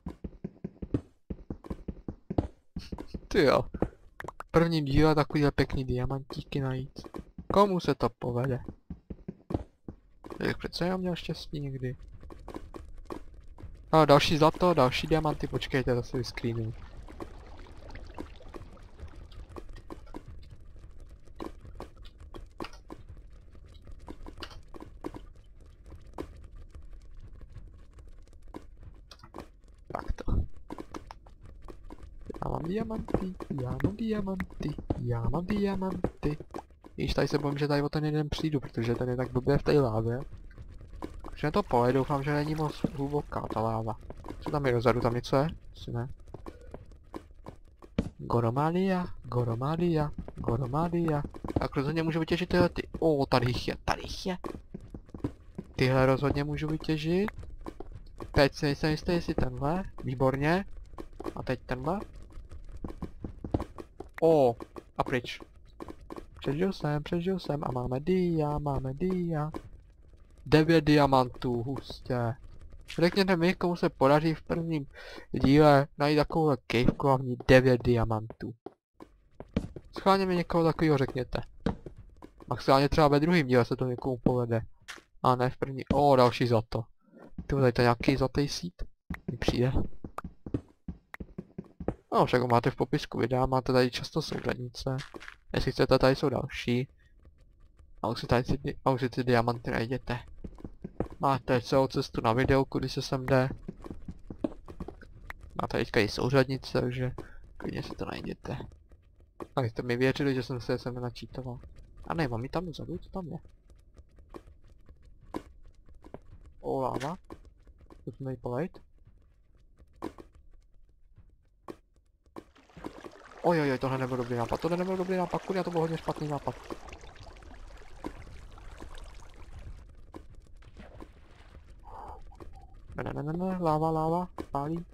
Ty jo. V prvním díle takovýhle pěkný diamantíky najít. Komu se to povede? Tak přece já měl štěstí někdy. A další zlato, další diamanty, počkejte, zase vyscreenuju. Tak to. Já mám diamanty, já mám diamanty, já mám diamanty. Již tady se bojím, že tady o ten jeden přijdu, protože ten je tak blbě v té lávě. Takže to pole, doufám, že není moc hluboká ta láva. Co tam je dozadu, tam něco je? Asi ne. Goromadia, Goromadia, Goromadia. Tak rozhodně můžu vytěžit tyhle ty. O, tady jich je, tady jich je. Tyhle rozhodně můžu vytěžit. Teď si nejsem jistý, jestli tenhle. Výborně. A teď tenhle. O, a pryč. Přežil jsem, přežil jsem a máme dia, máme dia. Devět diamantů, hustě. Řekněte mi, komu se podaří v prvním díle najít takovou caveku a v ní devět diamantů. Schválně mi někoho takového řekněte. Maximálně třeba ve druhém díle se to někomu povede. A ne v první. O, další zlato. Ty tady to nějaký zlatý sít? Mi přijde. No, však ho máte v popisku videa, máte tady často souřadnice. Jestli chcete, tady jsou další. A už si tady ty, a už si ty diamanty najděte. Máte celou cestu na videu, kudy se sem jde. Máte teďka i souřadnice, takže klidně si to najděte. A jste mi věřili, že jsem se sem načítoval. A ne, mám ji tam vzadu, co tam je? O, láva. Pojďme ji polejt. Ojojoj, tohle nebyl dobrý nápad, tohle nebyl dobrý nápad, kurňa, to byl hodně špatný nápad. Ne, ne, ne, ne, ne, láva, láva, pálí.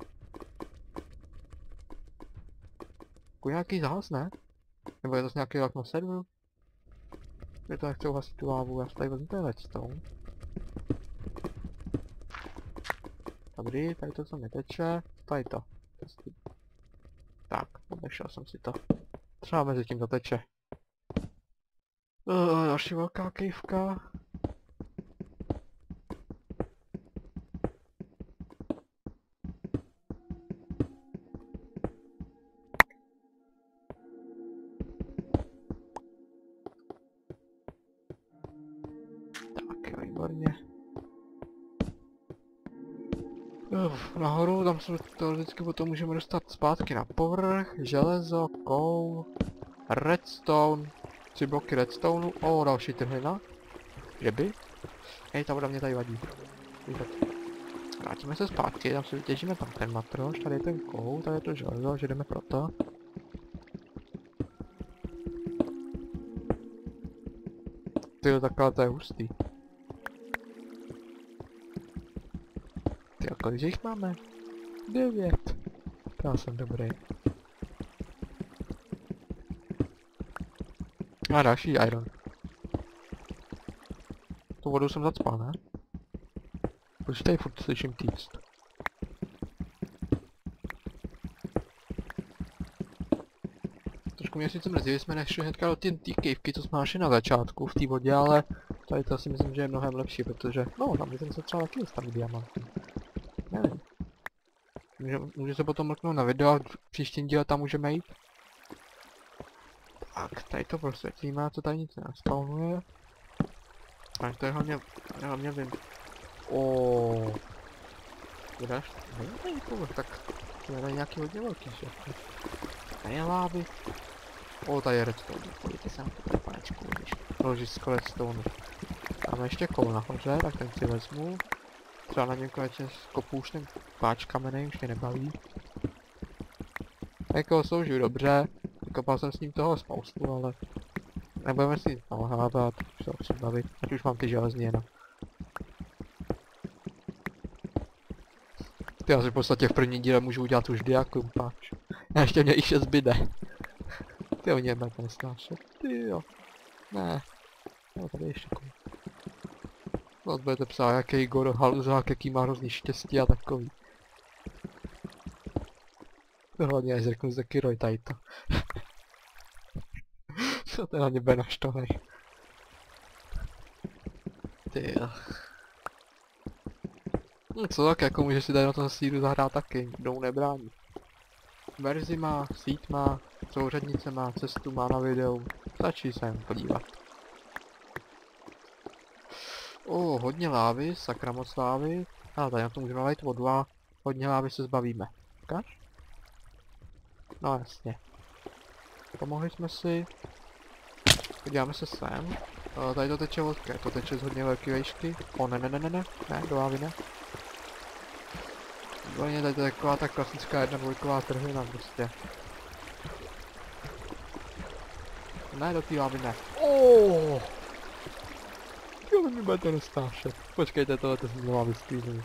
Kurňa, nějaký zás, ne? Nebo je to z nějaký lak na serveru? Je to nechce uhasit tu lávu, já si tady vezmu ten redstone. Dobrý, tady to co mi teče, tady to. Tak, nešel jsem si to. Třeba mezi tím to teče. Uh, další velká kejvka. Tak, jo, výborně. Uf, nahoru, tam se teoreticky potom můžeme dostat zpátky na povrch, železo, koul, redstone, tři bloky redstoneu, o, další trhlina, ryby, hej, ta voda mě tady vadí. Vrátíme se zpátky, tam si vytěžíme tam ten matroš, tady je ten koul, tady je to železo, že jdeme pro to. Tyjo, takhle to je hustý. Ty, a kolik jich máme? Devět. Já jsem dobrý. A další iron. Tu vodu jsem zacpal, ne? Proč tady furt slyším týct? Trošku mě sice mrzí, že jsme nešli hnedka do ty kejvky, co jsme našli na začátku v té vodě, ale tady to si myslím, že je mnohem lepší, protože no, tam by se třeba taky dostavit diamanty. Nevím. Může, může se potom mrknout na video a v příštím díle tam můžeme jít. Tak, tady to prosvětlíme, co tady nic nespawnuje. Tak to je hlavně, hlavně vím. Oooo. Budeš? Nejde povrch, tak to je nějaký hodně velký, že? Tady je lávy. O, tady je redstone, podívejte se na to, panečku, vidíš. Ložisko redstone. Máme ještě koul nahoře, tak ten si vezmu. Třeba na něm konečně skopu už ten páč kamenej, už mě nebaví. Jako slouží dobře, vykopal jsem s ním toho spoustu, ale nebudeme s ním nalhávat, už se musím bavit, ať už mám ty železní jenom. Ty asi v podstatě v první díle můžu udělat už diakum páč. A ještě mě i šest zbyde. Ty o něm to nesnášet, ty jo. Ne. No tady ještě kolik. No budete psát, jaký Igor Haluzák, jaký má hrozný štěstí a takový. To hlavně až řeknu ze Kiroj tady to. Co to na mě bude naštvanej. Ty jo. No co tak, jako můžeš si tady na tom síru zahrát taky, nikdo mu nebrání. Verzi má, síť má, souřadnice má, cestu má na videu, stačí se jen podívat. O, hodně lávy, sakra moc lávy. A tady na to můžeme nalejt vodu a hodně lávy se zbavíme. Ukáž? No jasně. Pomohli jsme si. Podíváme se sem. O, tady to teče vodka, to teče z hodně velké vejšky. O, ne, ne, ne, ne, ne, ne, do lávy ne. Výborně, tady to je taková ta klasická jedna dvojková trhlina prostě. Ne, do té lávy ne. Oh! Jo, vy mi budete nestášet. Počkejte, tohle to jsem znova vystýlil.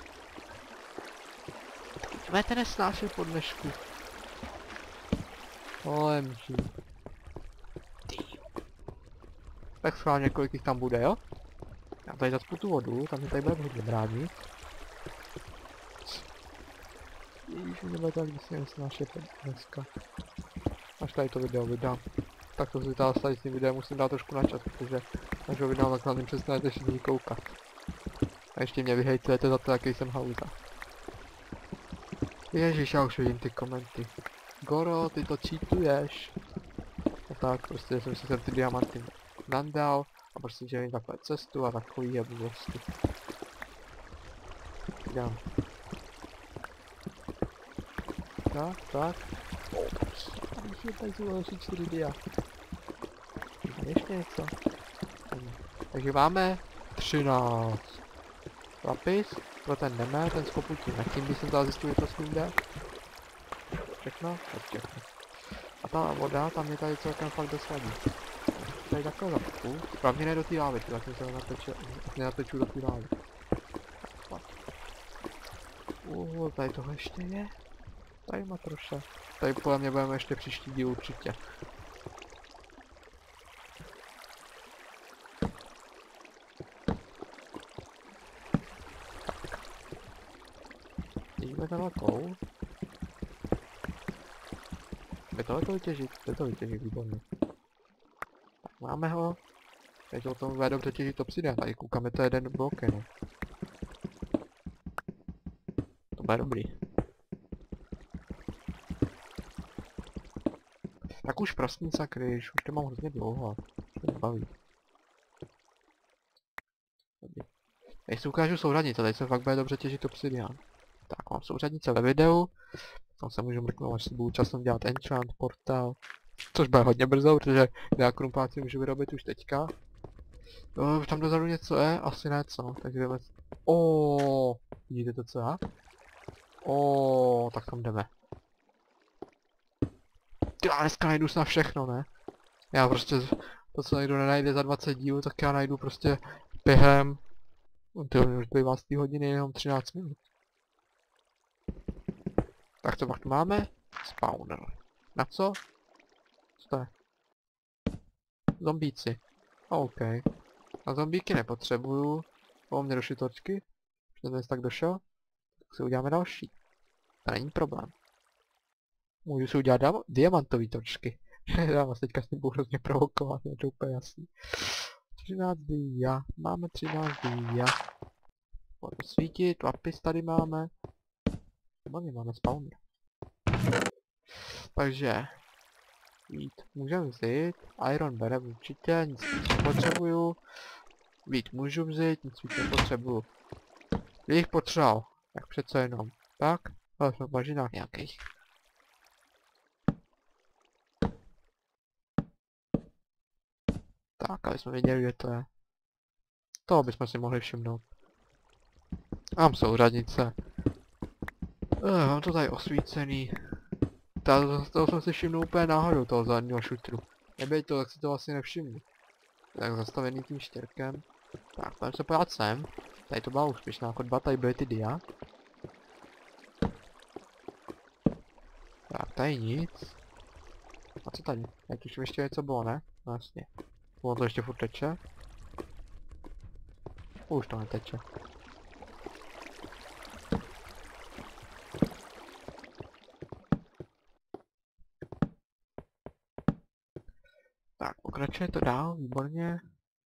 Budete nesnášet po dnešku. O M G. Tak schválně, kolik jich tam bude, jo? Já tady zacpu tu vodu, tam je tady bude hodně bránit. Ježiš, nebude to, když si nesnášete dneska. Až tady to video vydám. Tak to si dál s tím videem musím dát trošku na čas, protože až ho vydám, tak na něm přestanete všichni koukat. A ještě mě vyhejtujete za to, jaký jsem hauza. Ježiš, já už vidím ty komenty. Goro, ty to cheatuješ. A tak, prostě jsem si sem ty diamanty nandal a prostě dělím takhle cestu a takový je blbosti. Dám. Tak, tak. Tady tady jsou další čtyři dia. Ještě něco. Takže máme třináct. Lapis, pro ten jdeme, ten skopu tím nechým, když jsem dal zjistil, to s ním jde. Všechno? Tak všechno. A ta voda, tam je tady celkem fakt dost ladí. Tady takhle zapku. Pravdě ne do té lávy, tak jsem se nenateču do té lávy. Uuu, tady toho ještě je. Tady má troše. Tady podle mě budeme ještě příští díl určitě. Jdeme dalekou. Jde tohle vytěžit, jde to vytěžit, výborně. Tak máme ho. Teď o tom bude dobře těžit obsidian, tady koukáme to jeden blok jenom. To bude dobrý. Tak už prosím sakryš, už to mám hrozně dlouho. Už to nebaví. Teď si ukážu souřadnice, tady se fakt bude dobře těžit obsidian. Tak mám souřadnice ve videu. Tam se můžu mrknout, až si budu časem dělat enchant, portál. Což bude hodně brzo, protože já krumpáci můžu vyrobit už teďka. No, už tam dozadu něco je? Asi ne, co? Tak jdeme... Oooo, vidíte to, co já? Oooo, tak tam jdeme. Ty, já dneska najdu snad všechno, ne? Já prostě to, co někdo nenajde za dvacet dílů, tak já najdu prostě během... Ty už dvacet hodiny jenom třináct minut. Tak to pak máme? Spawner. Na co? Co to je? Zombíci. OK. A zombíky nepotřebuju. Mám mě došly točky. Už jsem tak došel. Tak si uděláme další. To není problém. Můžu si udělat diamantové točky. Já vás teďka s ním budu hrozně provokovat, je to úplně jasný. třináct dia. Máme třináct dia. Pojď svítit, lapis tady máme. Máme, máme spawner. Takže vít můžeme vzít, iron bereme určitě, nic nepotřebuju. Vít můžu vzít, nic víc nepotřebuju. Kdybych potřeboval, tak přece jenom. Tak, ale jsme v bažinách nějakých. Tak, aby jsme věděli, kde to je. Toho bychom si mohli všimnout. Mám souřadnice. Uh, mám to tady osvícený. To, toho jsem si všimnul úplně náhodou, toho zadního šutru. Nebej to, tak si to vlastně nevšimnu. Tak zastavený tím štěrkem. Tak, pojďme se poját sem. Tady to byla úspěšná chodba, tady byly ty dia. Tak, tady nic. A co tady? Tady tuším ještě něco bylo, ne? No jasně. Bylo to ještě furt teče? Už to neteče. Tak, pokračuje to dál, výborně.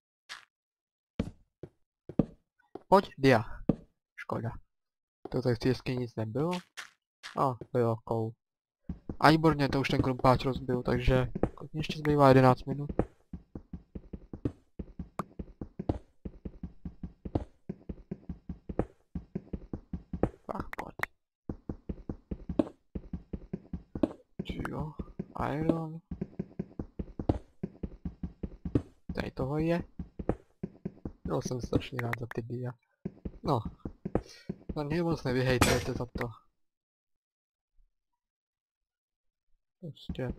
Pojď, dia. Škoda. To tady v té jeskyni nic nebylo. A, bylo kou. A výborně, to už ten krumpáč rozbil, takže ještě zbývá jedenáct minut. Tak, pojď. Jo, iron. Tady toho je. No, jsem strašně rád za ty dia. No. Na mě moc nevyhejtujete za to. Prostě.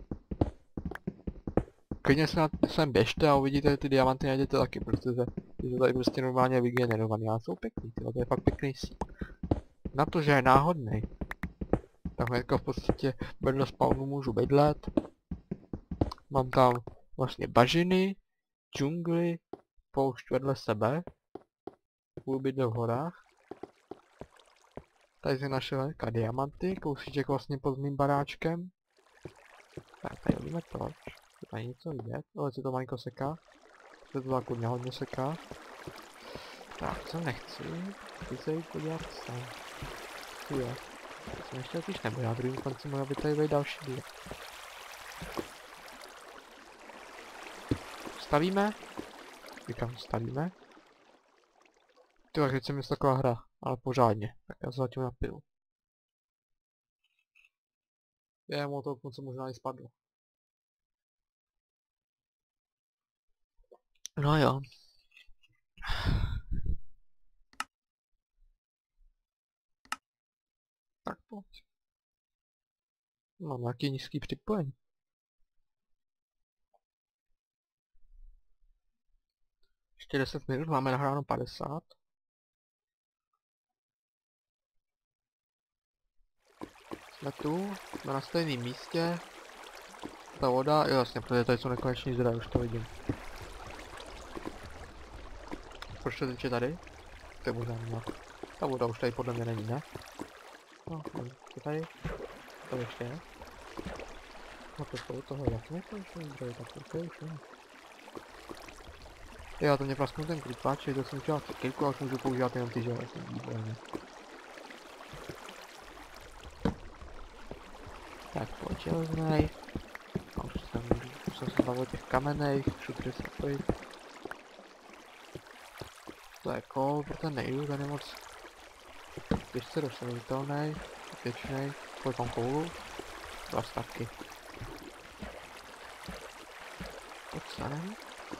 Klidně se na sem běžte a uvidíte, ty diamanty najdete taky, protože ty jsou tady prostě normálně vygenerovaný, ale jsou pěkný, tyhle, to je fakt pěkný síp. Na to, že je náhodný, tak hnedka v podstatě vedle spawnu můžu bydlet Mám tam vlastně bažiny, džungly, poušť vedle sebe. Budu bydlet v horách. Tady se našel nějaká diamanty, kousíček vlastně pod mým baráčkem. Tak tady uvidíme proč. Tady něco vidět, ale se to malinko seká. Se to tak hodně seká. Tak, co nechci, chci se jít podívat sem. Tu je. To jsem ještě totiž nebyl, já druhým konci můžu by tady být další díl. Stavíme? Říkám, stavíme. Ty tak chce mi taková hra, ale pořádně, tak já se zatím napiju. Je, mu to konce možná i spadlo. No jo. Tak pojď. Mám nějaký nízký připojení. Ještě deset minut, máme nahráno padesát. Jsme tu, jsme na stejném místě. Ta voda, jo jasně, protože tady jsou nekoneční zdroje, už to vidím. Proč to teče tady? To je možná nějak. Ta voda už tady podle mě není, ne? No, to tady. To ještě je. No to jsou toho jak nekoneční zdroje, tak to už ne. Jo, to mě prasknul ten klipáč, že to jsem chtěl kilku a už můžu používat jenom ty železní, výborně. Tak pojď železnej. A už jsem, už jsem se bavil těch kamenech, všude se pojď. To je kol, protože nejdu, ten je moc těžce dosažitelnej, věčnej, kolik mám koulu? Dva stavky. Pojď sem.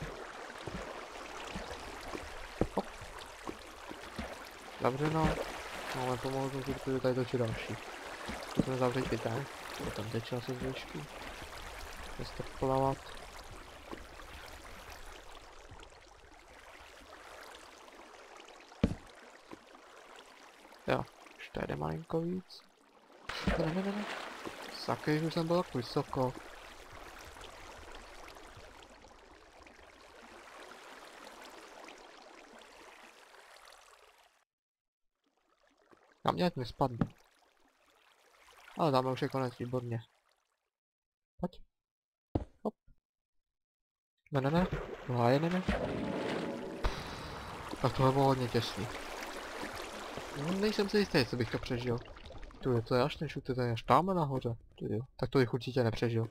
Hop. Zavřeno. No ale pomohlo jsem si, protože tady točí další. Musíme zavřít ty tak, to tam teče asi z výšky. Město plavat. Jo, už tady jde malinko víc. Ne, ne, ne, ne. Sakej, že jsem byl tak vysoko. Na mě ať nespadne. Ale dáme už je konec, výborně. Pojď. Hop. Ne, ne, ne. Láje, ne, ne. Tak tohle bylo hodně těsný. Nejsem si jistý, co bych to přežil. Tu je to je až nešut, to je až tamhle nahoře. Tu jo. Tak to bych určitě nepřežil.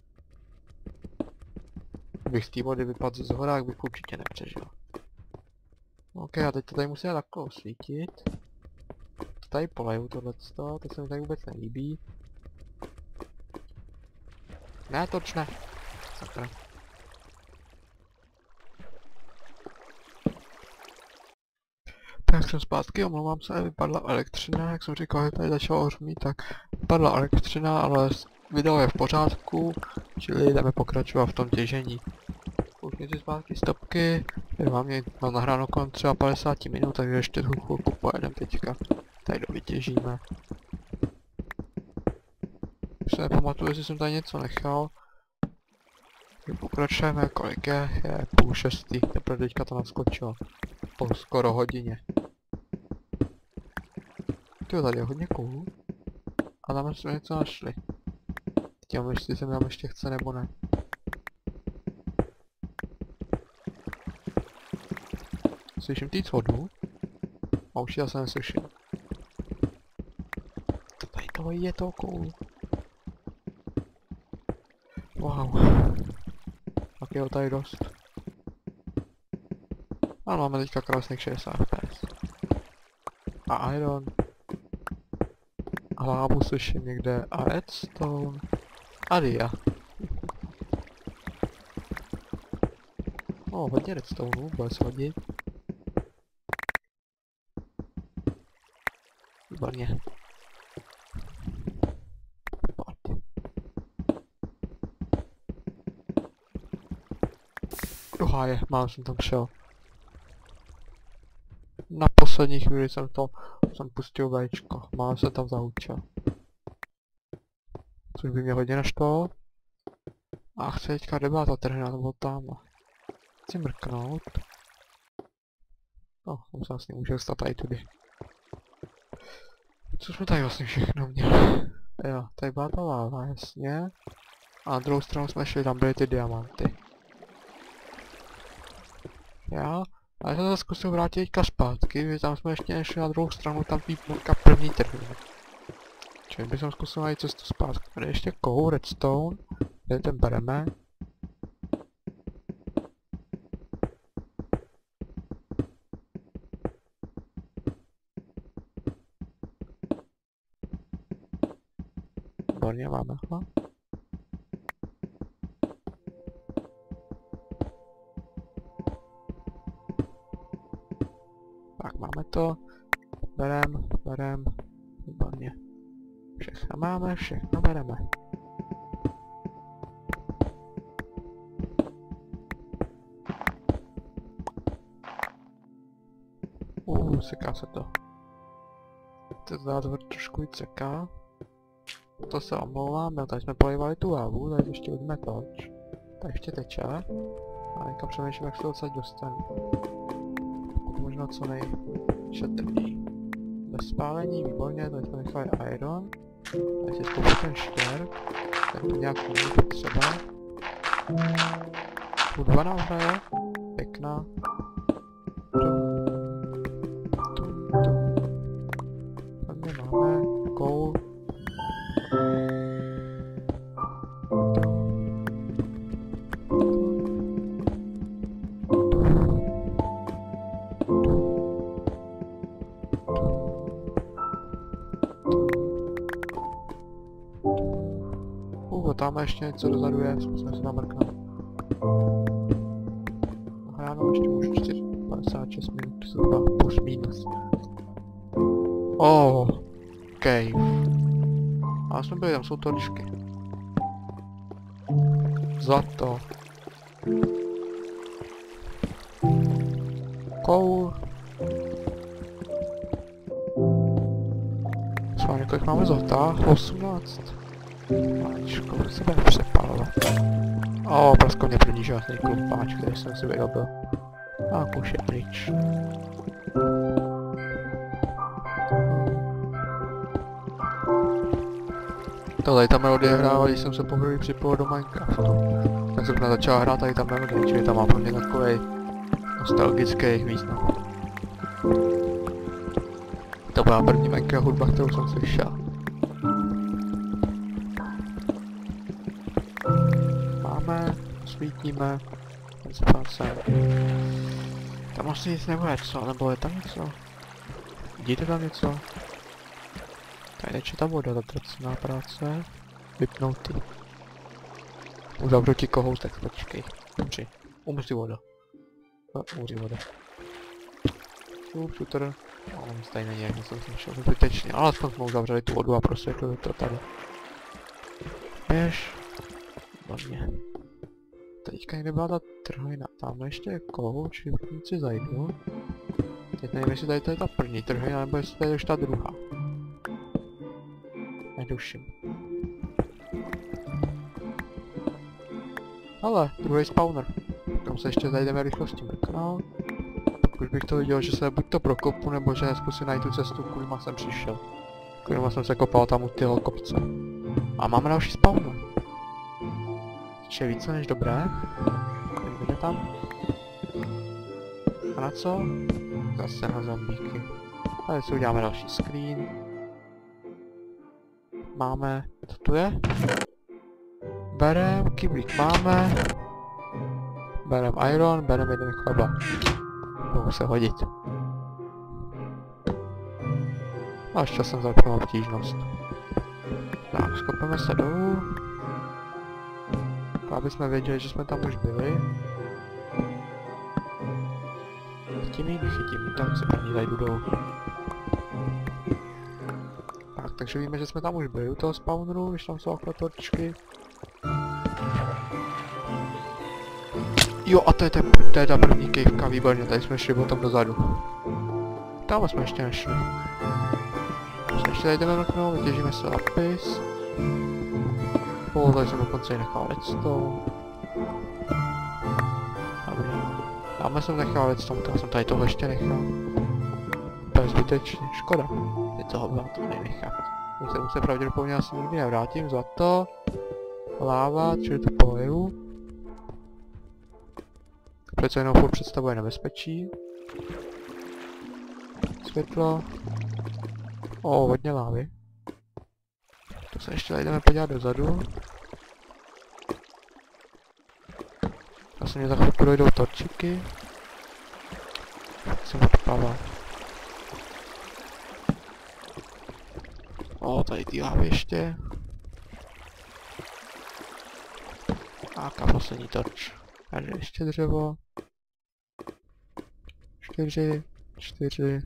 Kdybych z té vody vypadl z hora, tak bych určitě nepřežil. OK, a teď to tady musíme takhle osvítit. To tady poleju tohleto, to se mi tady vůbec nelíbí. Ne, toč ne. Sakra. Tak jsem zpátky, omlouvám se, vypadla elektřina, jak jsem říkal, že tady začalo hořmít, tak vypadla elektřina, ale video je v pořádku, čili jdeme pokračovat v tom těžení. Koukněte si zpátky stopky, mám, mě, mám nahráno kolem třeba padesát minut, takže ještě tu chvilku pojedeme teďka. Tady dovytěžíme. Už se nepamatuju, jestli jsem tady něco nechal. Pokračujeme, kolik je? Je půl šestý, teprve teďka to naskočilo. Po skoro hodině. Tyjo, tady je hodně koulů. A tam jsme něco našli. Teď mám ještě, jestli mi tam ještě chce nebo ne. Slyším týc vodu. A už já se neslyším. Tady to je to koul. Wow. Tak je ho tady dost. A máme teďka krásných šedesát F P S. A iron. A lávu slyším někde. A redstone. A dia. No, hodně redstoneů, bude se hodit. Výborně. Do háje, mám jsem tam šel. Na poslední chvíli jsem to, jsem pustil Včko, mám se tam zaučil. Což by mě hodně naštvalo. A chci teďka debát ta trhna, nebo tamhle. Chci mrknout. No, on se vlastně může dostat tady tudy. Co jsme tady vlastně všechno měli? Jo, tady byla ta láva, jasně. A na druhou stranu jsme šli, tam byly ty diamanty. Já, a já jsem se zkusil vrátit teďka zpátky, že tam jsme ještě nešli na druhou stranu, tam výpnulka první trhna. Čili bych zkusil najít cestu zpátky. Tady ještě kou, redstone, kde ten bereme. Výborně, máme ho. Tak, máme to. Berem, berem. Výborně. Všechno máme, všechno bereme. Uh, seká se to. To zdá to trošku víc seká. To se omlouvám, no tady jsme polivali tu lávu, tady ještě hodíme toč. Tady ještě teče. A někam přemýšlím, jak se odsaď dostane. Pokud možná co nejšetrněji. Bez spálení, výborně, tady jsme nechali iron. Tady si zkouším ten štěr. Tak to nějak může potřeba. Hudba nám hraje. Pěkná. Tady máme koul. Uh, tam ještě něco dozadu je, zkusíme se tam mrknout. Aha, já mám ještě už čtyři padesát šest minut, zhruba plus minus. Oh, cave. A jsme byli, tam jsou točky. Zlato. Koul. Schválně, kolik máme zlata? osmnáct. Máčko, se bude přepálovat. O, praskal mě první žádný klumpáč, který jsem si vyrobil. A už je pryč. Tohle ta melodie hrála, když jsem se poprvé připojil do Minecraftu. Tak jsem začal hrát tady ta melodie, čili tam má pro mě takovej nostalgický význam. To byla první Minecraft hudba, kterou jsem slyšel. Máme, osvítíme, ten tam asi nic nebude, co? Nebo je tam něco? Vidíte tam něco? Tady neče ta voda, ta dracená práce. Vypnoutý. Uzavřu ti kohoutek, počkej. Dobře, umři voda. No, umři voda. Šup, šutr. No, nic tady není, jak jsem si šel zbytečně, ale aspoň jsme uzavřeli tu vodu a prosvětlili to tady. Běž. Výborně. Teďka někde byla ta trhlina, tam ještě je kohout, čili si zajdu. Teď nevím, jestli tady to je ta první trhlina, nebo jestli tady je už ta druhá. Neduším. Ale, druhý spawner. Tam se ještě zajdeme rychlostí mrknout. Pak už bych to viděl, že se buď to prokopu, nebo že neskusím najít tu cestu, kudyma jsem přišel. Kudyma jsem se kopal tam u tyho kopce. A máme další spawner. Což je více než dobré. Jdeme tam. A na co? Zase na zombíky. Tady si uděláme další screen. Máme, co tu je? Berem, kyblík máme. Berem iron, berem jeden chleba. Mohu se hodit. A ještě jsem zapnul obtížnost. Tak, skopeme se dolů. Aby jsme věděli, že jsme tam už byli. Chytím ji, nechytím ji, tak se první zajdu dolů. Tak, takže víme, že jsme tam už byli u toho spawneru, když tam jsou akvatorčky. Jo, a to je, ten, to je ta první kejvka, výborně, tady jsme šli potom dozadu. Tam jsme ještě nešli. Ještě tady jdeme mrknout, vytěžíme se lapis. O, tady jsem dokonce i nechal redstone. Dobrý. Dáme jsem nechal redstone, tak jsem tady toho ještě nechal. To je zbytečně, škoda. Je toho byla to nenechat. Já se musím pravděpodobně asi nikdy nevrátím, zlato. Láva, čili to poleju. Přece jenom furt představuje nebezpečí. Světlo. O, hodně lávy. To se ještě jdeme podívat dozadu. Asi mě za chvilku dojdou torčíky. Tak jsem odpával. O, tady ty lávy ještě. A kam poslední torč. Takže ještě dřevo. Čtyři, čtyři.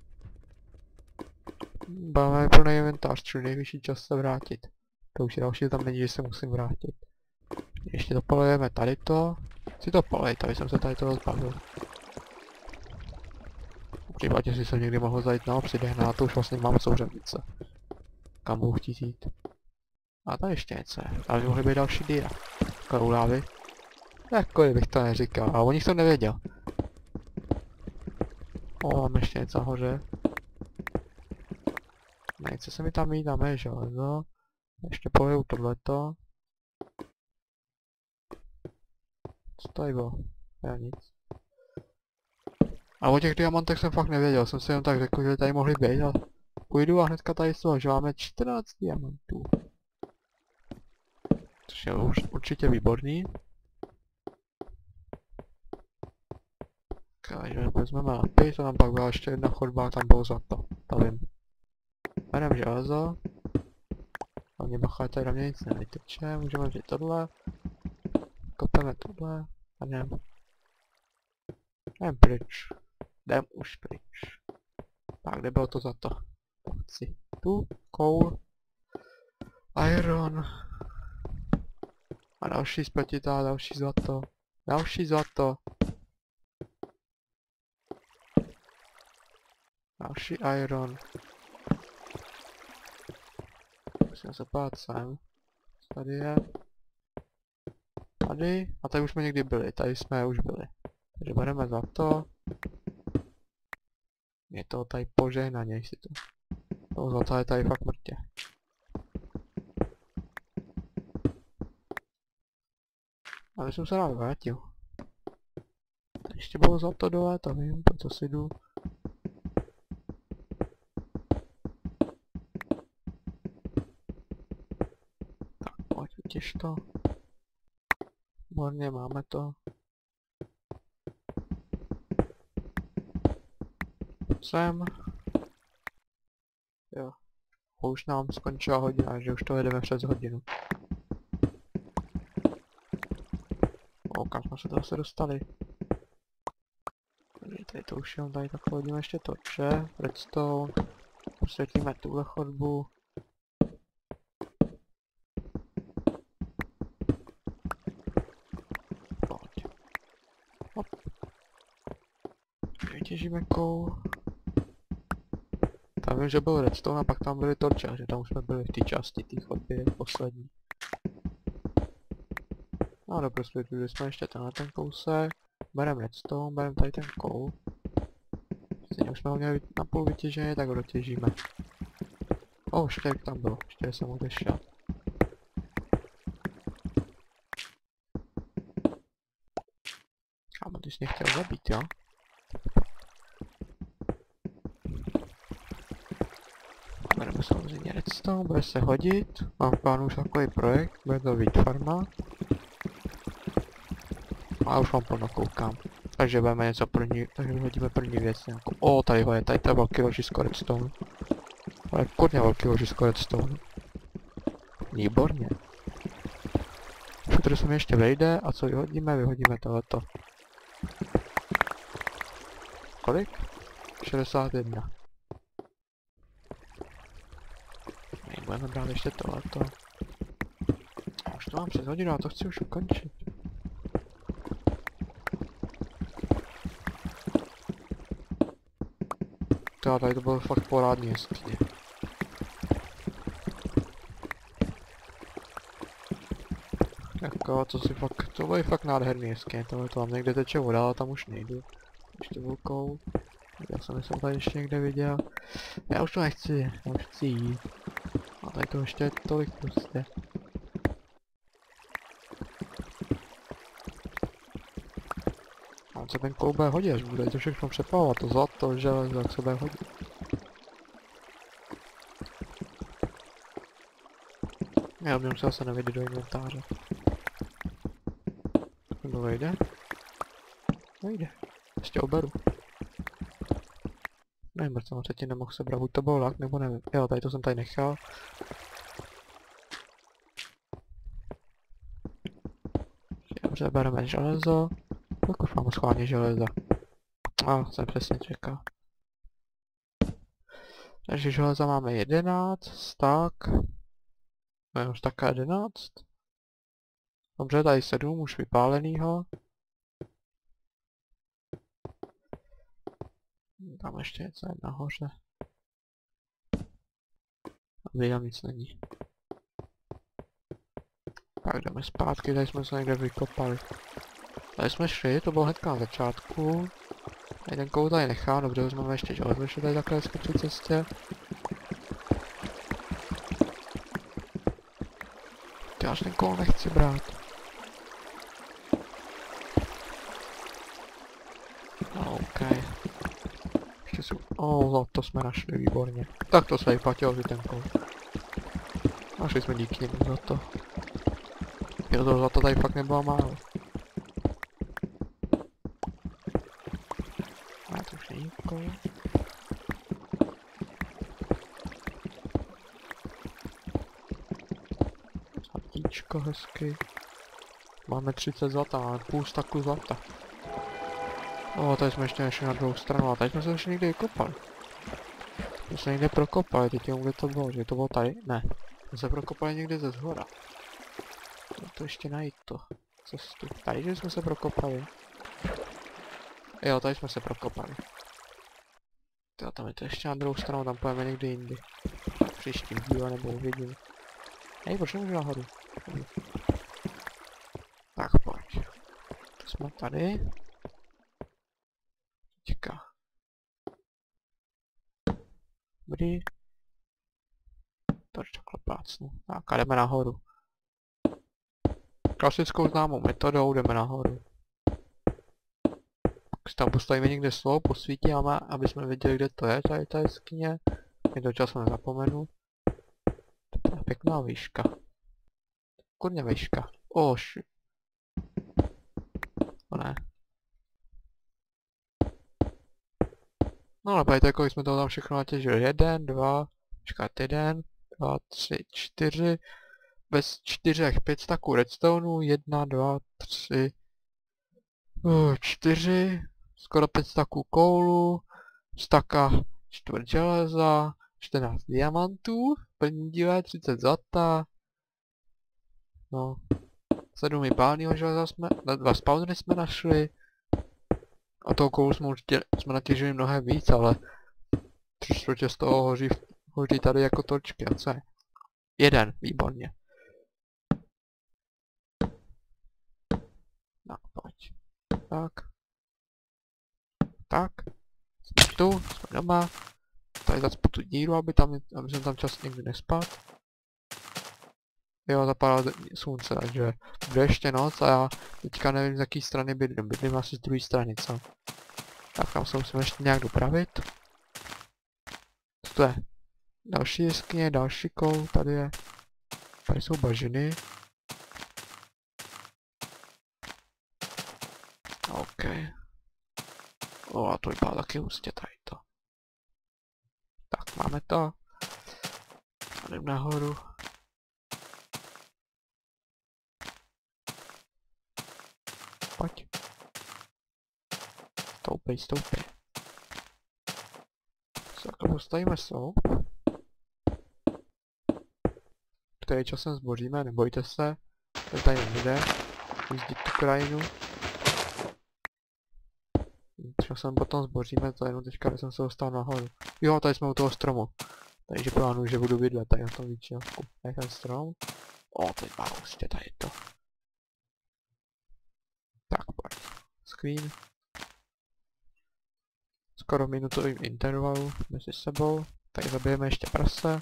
Máme plný inventář, čili nejvyšší čas se vrátit. To už je další, tam není, že se musím vrátit. Ještě dopalujeme tady to. Si to polej, tady jsem se tady toho zbavil. V případě si jsem někdy mohl zajít na obsidian, a to už vlastně mám souřadnice. Kam budu chtít jít. A tady ještě něco je. Tady by mohly být další díra. Takovou lávy. Jakkoliv bych to neříkal, ale o nich jsem nevěděl. O, mám ještě něco nahoře. Nechce se mi tam jít, dáme železo. Ještě poleju tohleto. Co tady bylo? Já nic. A o těch diamantech jsem fakt nevěděl, jsem si jen tak řekl, že tady mohli být a půjdu a hnedka tady z toho, že máme čtrnáct diamantů. Což je už určitě výborný. Takže vezmeme napis a tam pak byla ještě jedna chodba, tam bylo zlato, to vím. Bereme železo. Hlavně bacha, tady na mě nic nevyteče, můžeme vzít tohle. Kopeme tohle a jdem. Jdem pryč. Jdem už pryč. Tak, kde bylo to zlato? Chci tu, coal, iron. A další spletitá, další zlato. Další zlato. Další iron. Musím se pát sem. Tady je. Tady. A tady už jsme někdy byli. Tady jsme už byli. Takže bereme zlato. Je to tady požehnaně, jestli to. To zlato je tady fakt mrtě. A když jsem se rád vrátil. Tady ještě bylo zlato dole, to vím, proto si jdu. Těž to. Morně, máme to. Sem. Jo. Už nám skončila hodina, že už to jedeme přes hodinu. O, kam jsme se to zase dostali? Tady to už jenom tady takhle hodíme ještě torče. Redstone. Osvětlíme tuhle chodbu. Vytěžíme kou. Tam vím, že byl redstone a pak tam byly torče, že tam už jsme byli v té části té chodby poslední. No dobře, světlili jsme ještě tenhle ten kousek. Bereme redstone, bereme tady ten kou. Stejně už jsme ho měli na půl vytěžený, tak ho dotěžíme. O, štěrk tam byl, ještě jsem odešel. Kámo, ty jsi mě chtěl zabít, jo? Bereme samozřejmě redstone, bude se hodit. Mám v plánu už takový projekt, bude to být farma. A už mám plno, koukám. Takže budeme něco první, takže vyhodíme první věc nějakou. O, tady ho je, tady to je velký ložisko redstone. Ale kurně velký ložisko redstone. Výborně. Šutr se mi ještě vejde a co vyhodíme? Vyhodíme tohleto. Kolik? šedesát jedna. Budeme brát ještě tohleto. Už to mám přes hodinu a to chci už ukončit. To tady to bylo fakt porádný, jeskyně. Jako, to si fakt, to bude fakt nádherný jeskyně, tohle to mám někde teče voda, ale tam už nejdu. Ještě velkou. Já jsem myslím tady ještě někde viděl. Já už to nechci, já už chci jít. A tady to ještě je tolik prostě. A on se ten koul bude hodit, až bude to všechno přepalovat, to zlato, železo, jak se bude hodit. Já bych musel se nevědět do inventáře. Nebo vejde? Nejde. Ještě oberu. Nevím, proč jsem předtím nemohl sebrat, buď to byl lak, nebo nevím. Jo, tady to jsem tady nechal. Dobře, bereme železo. Pokud mám schválně železo. A, jsem přesně čekal. Takže železa máme jedenáct, tak. No, už taká jedenáct. Dobře, tady sedm už vypálenýho. Tam ještě něco je nahoře. Tady tam nic není. Tak jdeme zpátky, tady jsme se někde vykopali. Tady jsme šli, to bylo hnedka na začátku. Jeden kout tady nechá, dobře, vezmeme ještě železo, ještě tady takhle hezky při cestě. Já ten koul nechci brát. No, OK. Ještě si... O, oh, to jsme našli, výborně. Tak to se vyplatilo si ten koul. Našli jsme díky němu za to. Jo, to zlato tady fakt nebylo málo. A to už není koul. Zlatíčko hezky. Máme třicet zlata, máme půl staku zlata. O, tady jsme ještě nešli na druhou stranu, a tady jsme se ještě někde vykopali. Jsme se někde prokopali, teď nevím, kde to bylo, že to bylo tady? Ne. Jsme se prokopali někde ze zhora. Můžeme to ještě najít to cestu. Tady, že jsme se prokopali. Jo, tady jsme se prokopali. Tyjo, tam je to ještě na druhou stranu, tam pojeme někdy jindy. Příštím díle nebo uvidím. Hej, proč nemůžu nahoru? Tak pojď. To jsme tady. Teďka. Dobrý. Proč takhle plácnu? Tak a jdeme nahoru. Klasickou známou metodou jdeme nahoru. Tak tam postavíme někde slovo, posvítíme, aby jsme viděli, kde to je, tady ta jeskyně. My to času nezapomenu. To je pěkná výška. Kurně výška. Oš. To ne. No ale pojďte, jako jsme toho tam všechno natěžili. Jeden, dva, počkat, jeden, dva, tři, čtyři. Bez čtyřech pět staků redstoneů, jedna, dva, tři, uh, čtyři, skoro pět staků koulu, staka čtvrt železa, čtrnáct diamantů, první díle, třicet zlata, no, sedm vypálného železa jsme, dva spawnery jsme našli, a toho koulu jsme určitě, jsme natěžili mnohem víc, ale tři čtvrtě z toho hoří, hoří tady jako točky, a co je? Jeden, výborně. No, pojď. Tak. Tak. Jsme tu, jsme doma. Tady zacpu tu díru, aby tam, aby jsem tam čas někdy nespad. Jo, zapadá slunce, takže bude ještě noc a já teďka nevím, z jaký strany bydlím. Bydlím asi z druhé strany, co? Tak tam se musím ještě nějak dopravit. Co to je? Další jeskyně, další koul, tady je. Tady jsou bažiny. OK. O, a to vypadá taky hustě tady to. Tak, máme to. Tady nahoru. Pojď. Stoupej, stoupej. Takhle postavíme sloup. Který časem zboříme, nebojte se. To tady nebude. Ujíždit tu krajinu. Časem potom zboříme to, jenom teďka jsem se dostal nahoru. Jo, tady jsme u toho stromu. Takže plánuju, že budu bydlet tady na tom výčňovku. Tady ten strom. O, to vypadá hustě tady to. Tak, pojď. Screen. Skoro minutovým intervalu mezi sebou. Tak zabijeme ještě prase.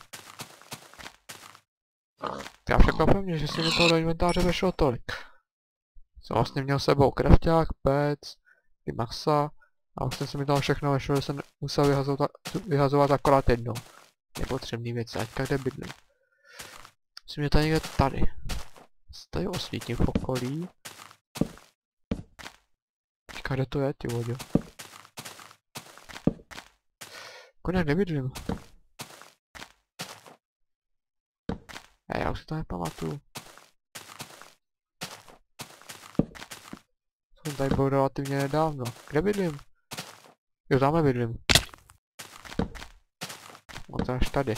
Já překvapím mě, že si mi toho do inventáře vešlo tolik. Jsem vlastně měl s sebou krafťák, pec, i masa. A už jsem si mi tam všechno vešlo, že jsem musel vyhazovat, vyhazovat akorát jednou. Nepotřebný věci, aťka kde bydlím. Myslím, že tady někde tady. Tady osvítím v okolí. Aťka kde to je, ty vodě. Koněk nebydlím. A já už si to nepamatuju. Jsem tady byl relativně nedávno. Kde bydlím? Jo, tamhle bydlím. No to až tady.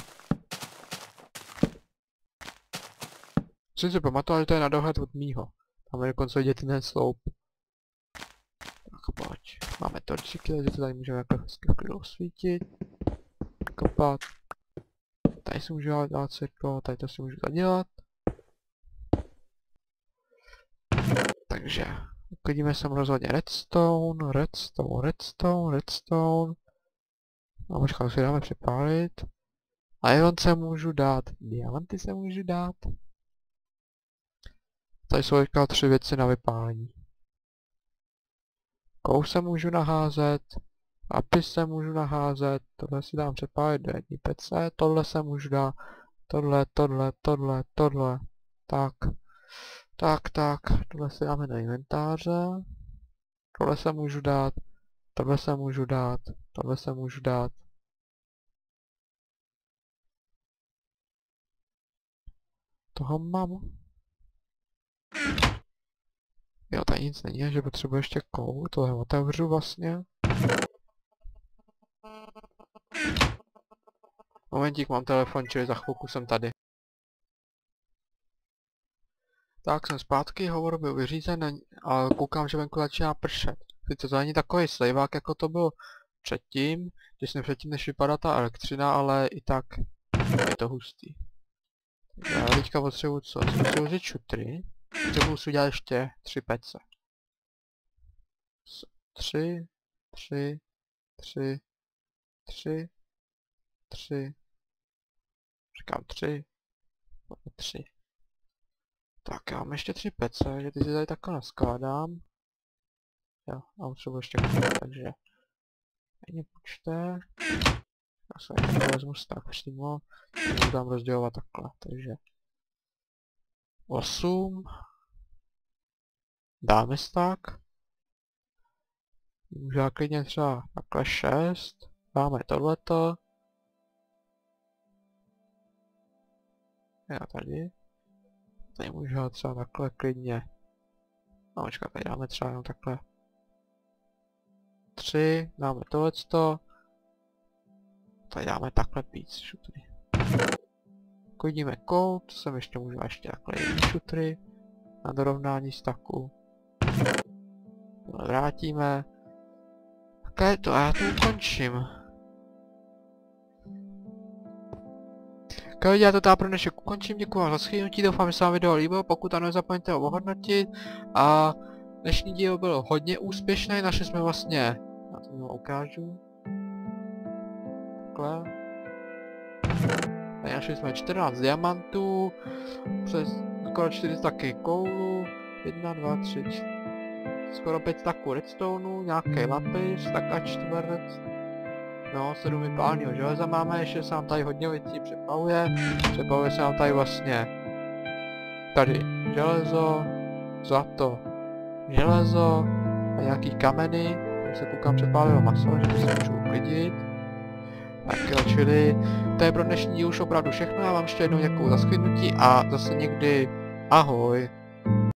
Chci si pamatovat, že to je na dohled od mýho. Tam je dokonce vidět ten sloup. Tak pojď. Máme torčíky, takže to tady můžeme jako hezky osvítit. Kopat. Tady si můžu dát světlo, tady to si můžu zadělat. Takže uklidíme sem rozhodně redstone, redstone, redstone, redstone. A možná si dáme přepálit. Iron se můžu dát, diamanty se můžu dát. Tady jsou teďka tři věci na vypálení. Kou se můžu naházet, lapis se můžu naházet, tohle si dám přepálit do jedné pece, tohle se můžu dát, tohle, tohle, tohle, tohle, tak, tak, tak, tohle si dáme do inventáře, tohle se můžu dát, tohle se můžu dát, tohle se můžu dát. Toho mám. Jo, tady nic není, že potřebuji ještě kou, tohle otevřu vlastně. Momentík, mám telefon, čili za chvilku jsem tady. Tak, jsem zpátky, hovor byl vyřízen a koukám, že venku začíná pršet. Sice to není takový slejvák, jako to byl předtím, těsně předtím, než vypadá ta elektřina, ale i tak je to hustý. Takže já teďka potřebuji co? Potřebuji vzít šutry. Potřebuji si udělat ještě tři pece. Tři, tři, tři, tři, tři, říkám tři, tři. Tak já mám ještě tři pece, že ty si tady takhle naskládám. Jo, a potřebuji ještě kůl, takže ani počte. Já se tady vezmu tak přímo, budu tam rozdělovat takhle, takže osm. Dáme tak. Můžu klidně třeba takhle šest. Dáme tohleto. Já tady. Tady můžu dát třeba takhle klidně. No počkat, tady dáme třeba jenom takhle. tři, dáme tohleto. Tady dáme takhle víc šutry. Kodíme kol, to jsem ještě můžu ještě takhle jedny šutry. Na dorovnání staku. Tohle vrátíme. Takhle je to a já to ukončím. Tak já to tady pro dnešek ukončím, děkuji vám za shlédnutí, doufám, že se vám video líbilo, pokud ano, nezapomeňte ho ohodnotit. A dnešní díl byl hodně úspěšný, našli jsme vlastně, já to znovu ukážu. Takhle. Tady našli jsme čtrnáct diamantů, přes skoro čtyři staky koulu, jedna, dva, tři, čtyři, skoro pět staků redstoneu, nějaký lapis, tak a čtvrt, no sedm vypáleného železa máme, ještě se nám tady hodně věcí přepaluje, přepaluje se nám tady vlastně, tady železo, zlato, železo a nějaký kameny, tady se koukám přepálilo maso, že to se můžu uklidit. Tak jo, čili to je pro dnešní díl už opravdu všechno, já vám ještě jednou děkuju za shlédnutí a zase někdy ahoj.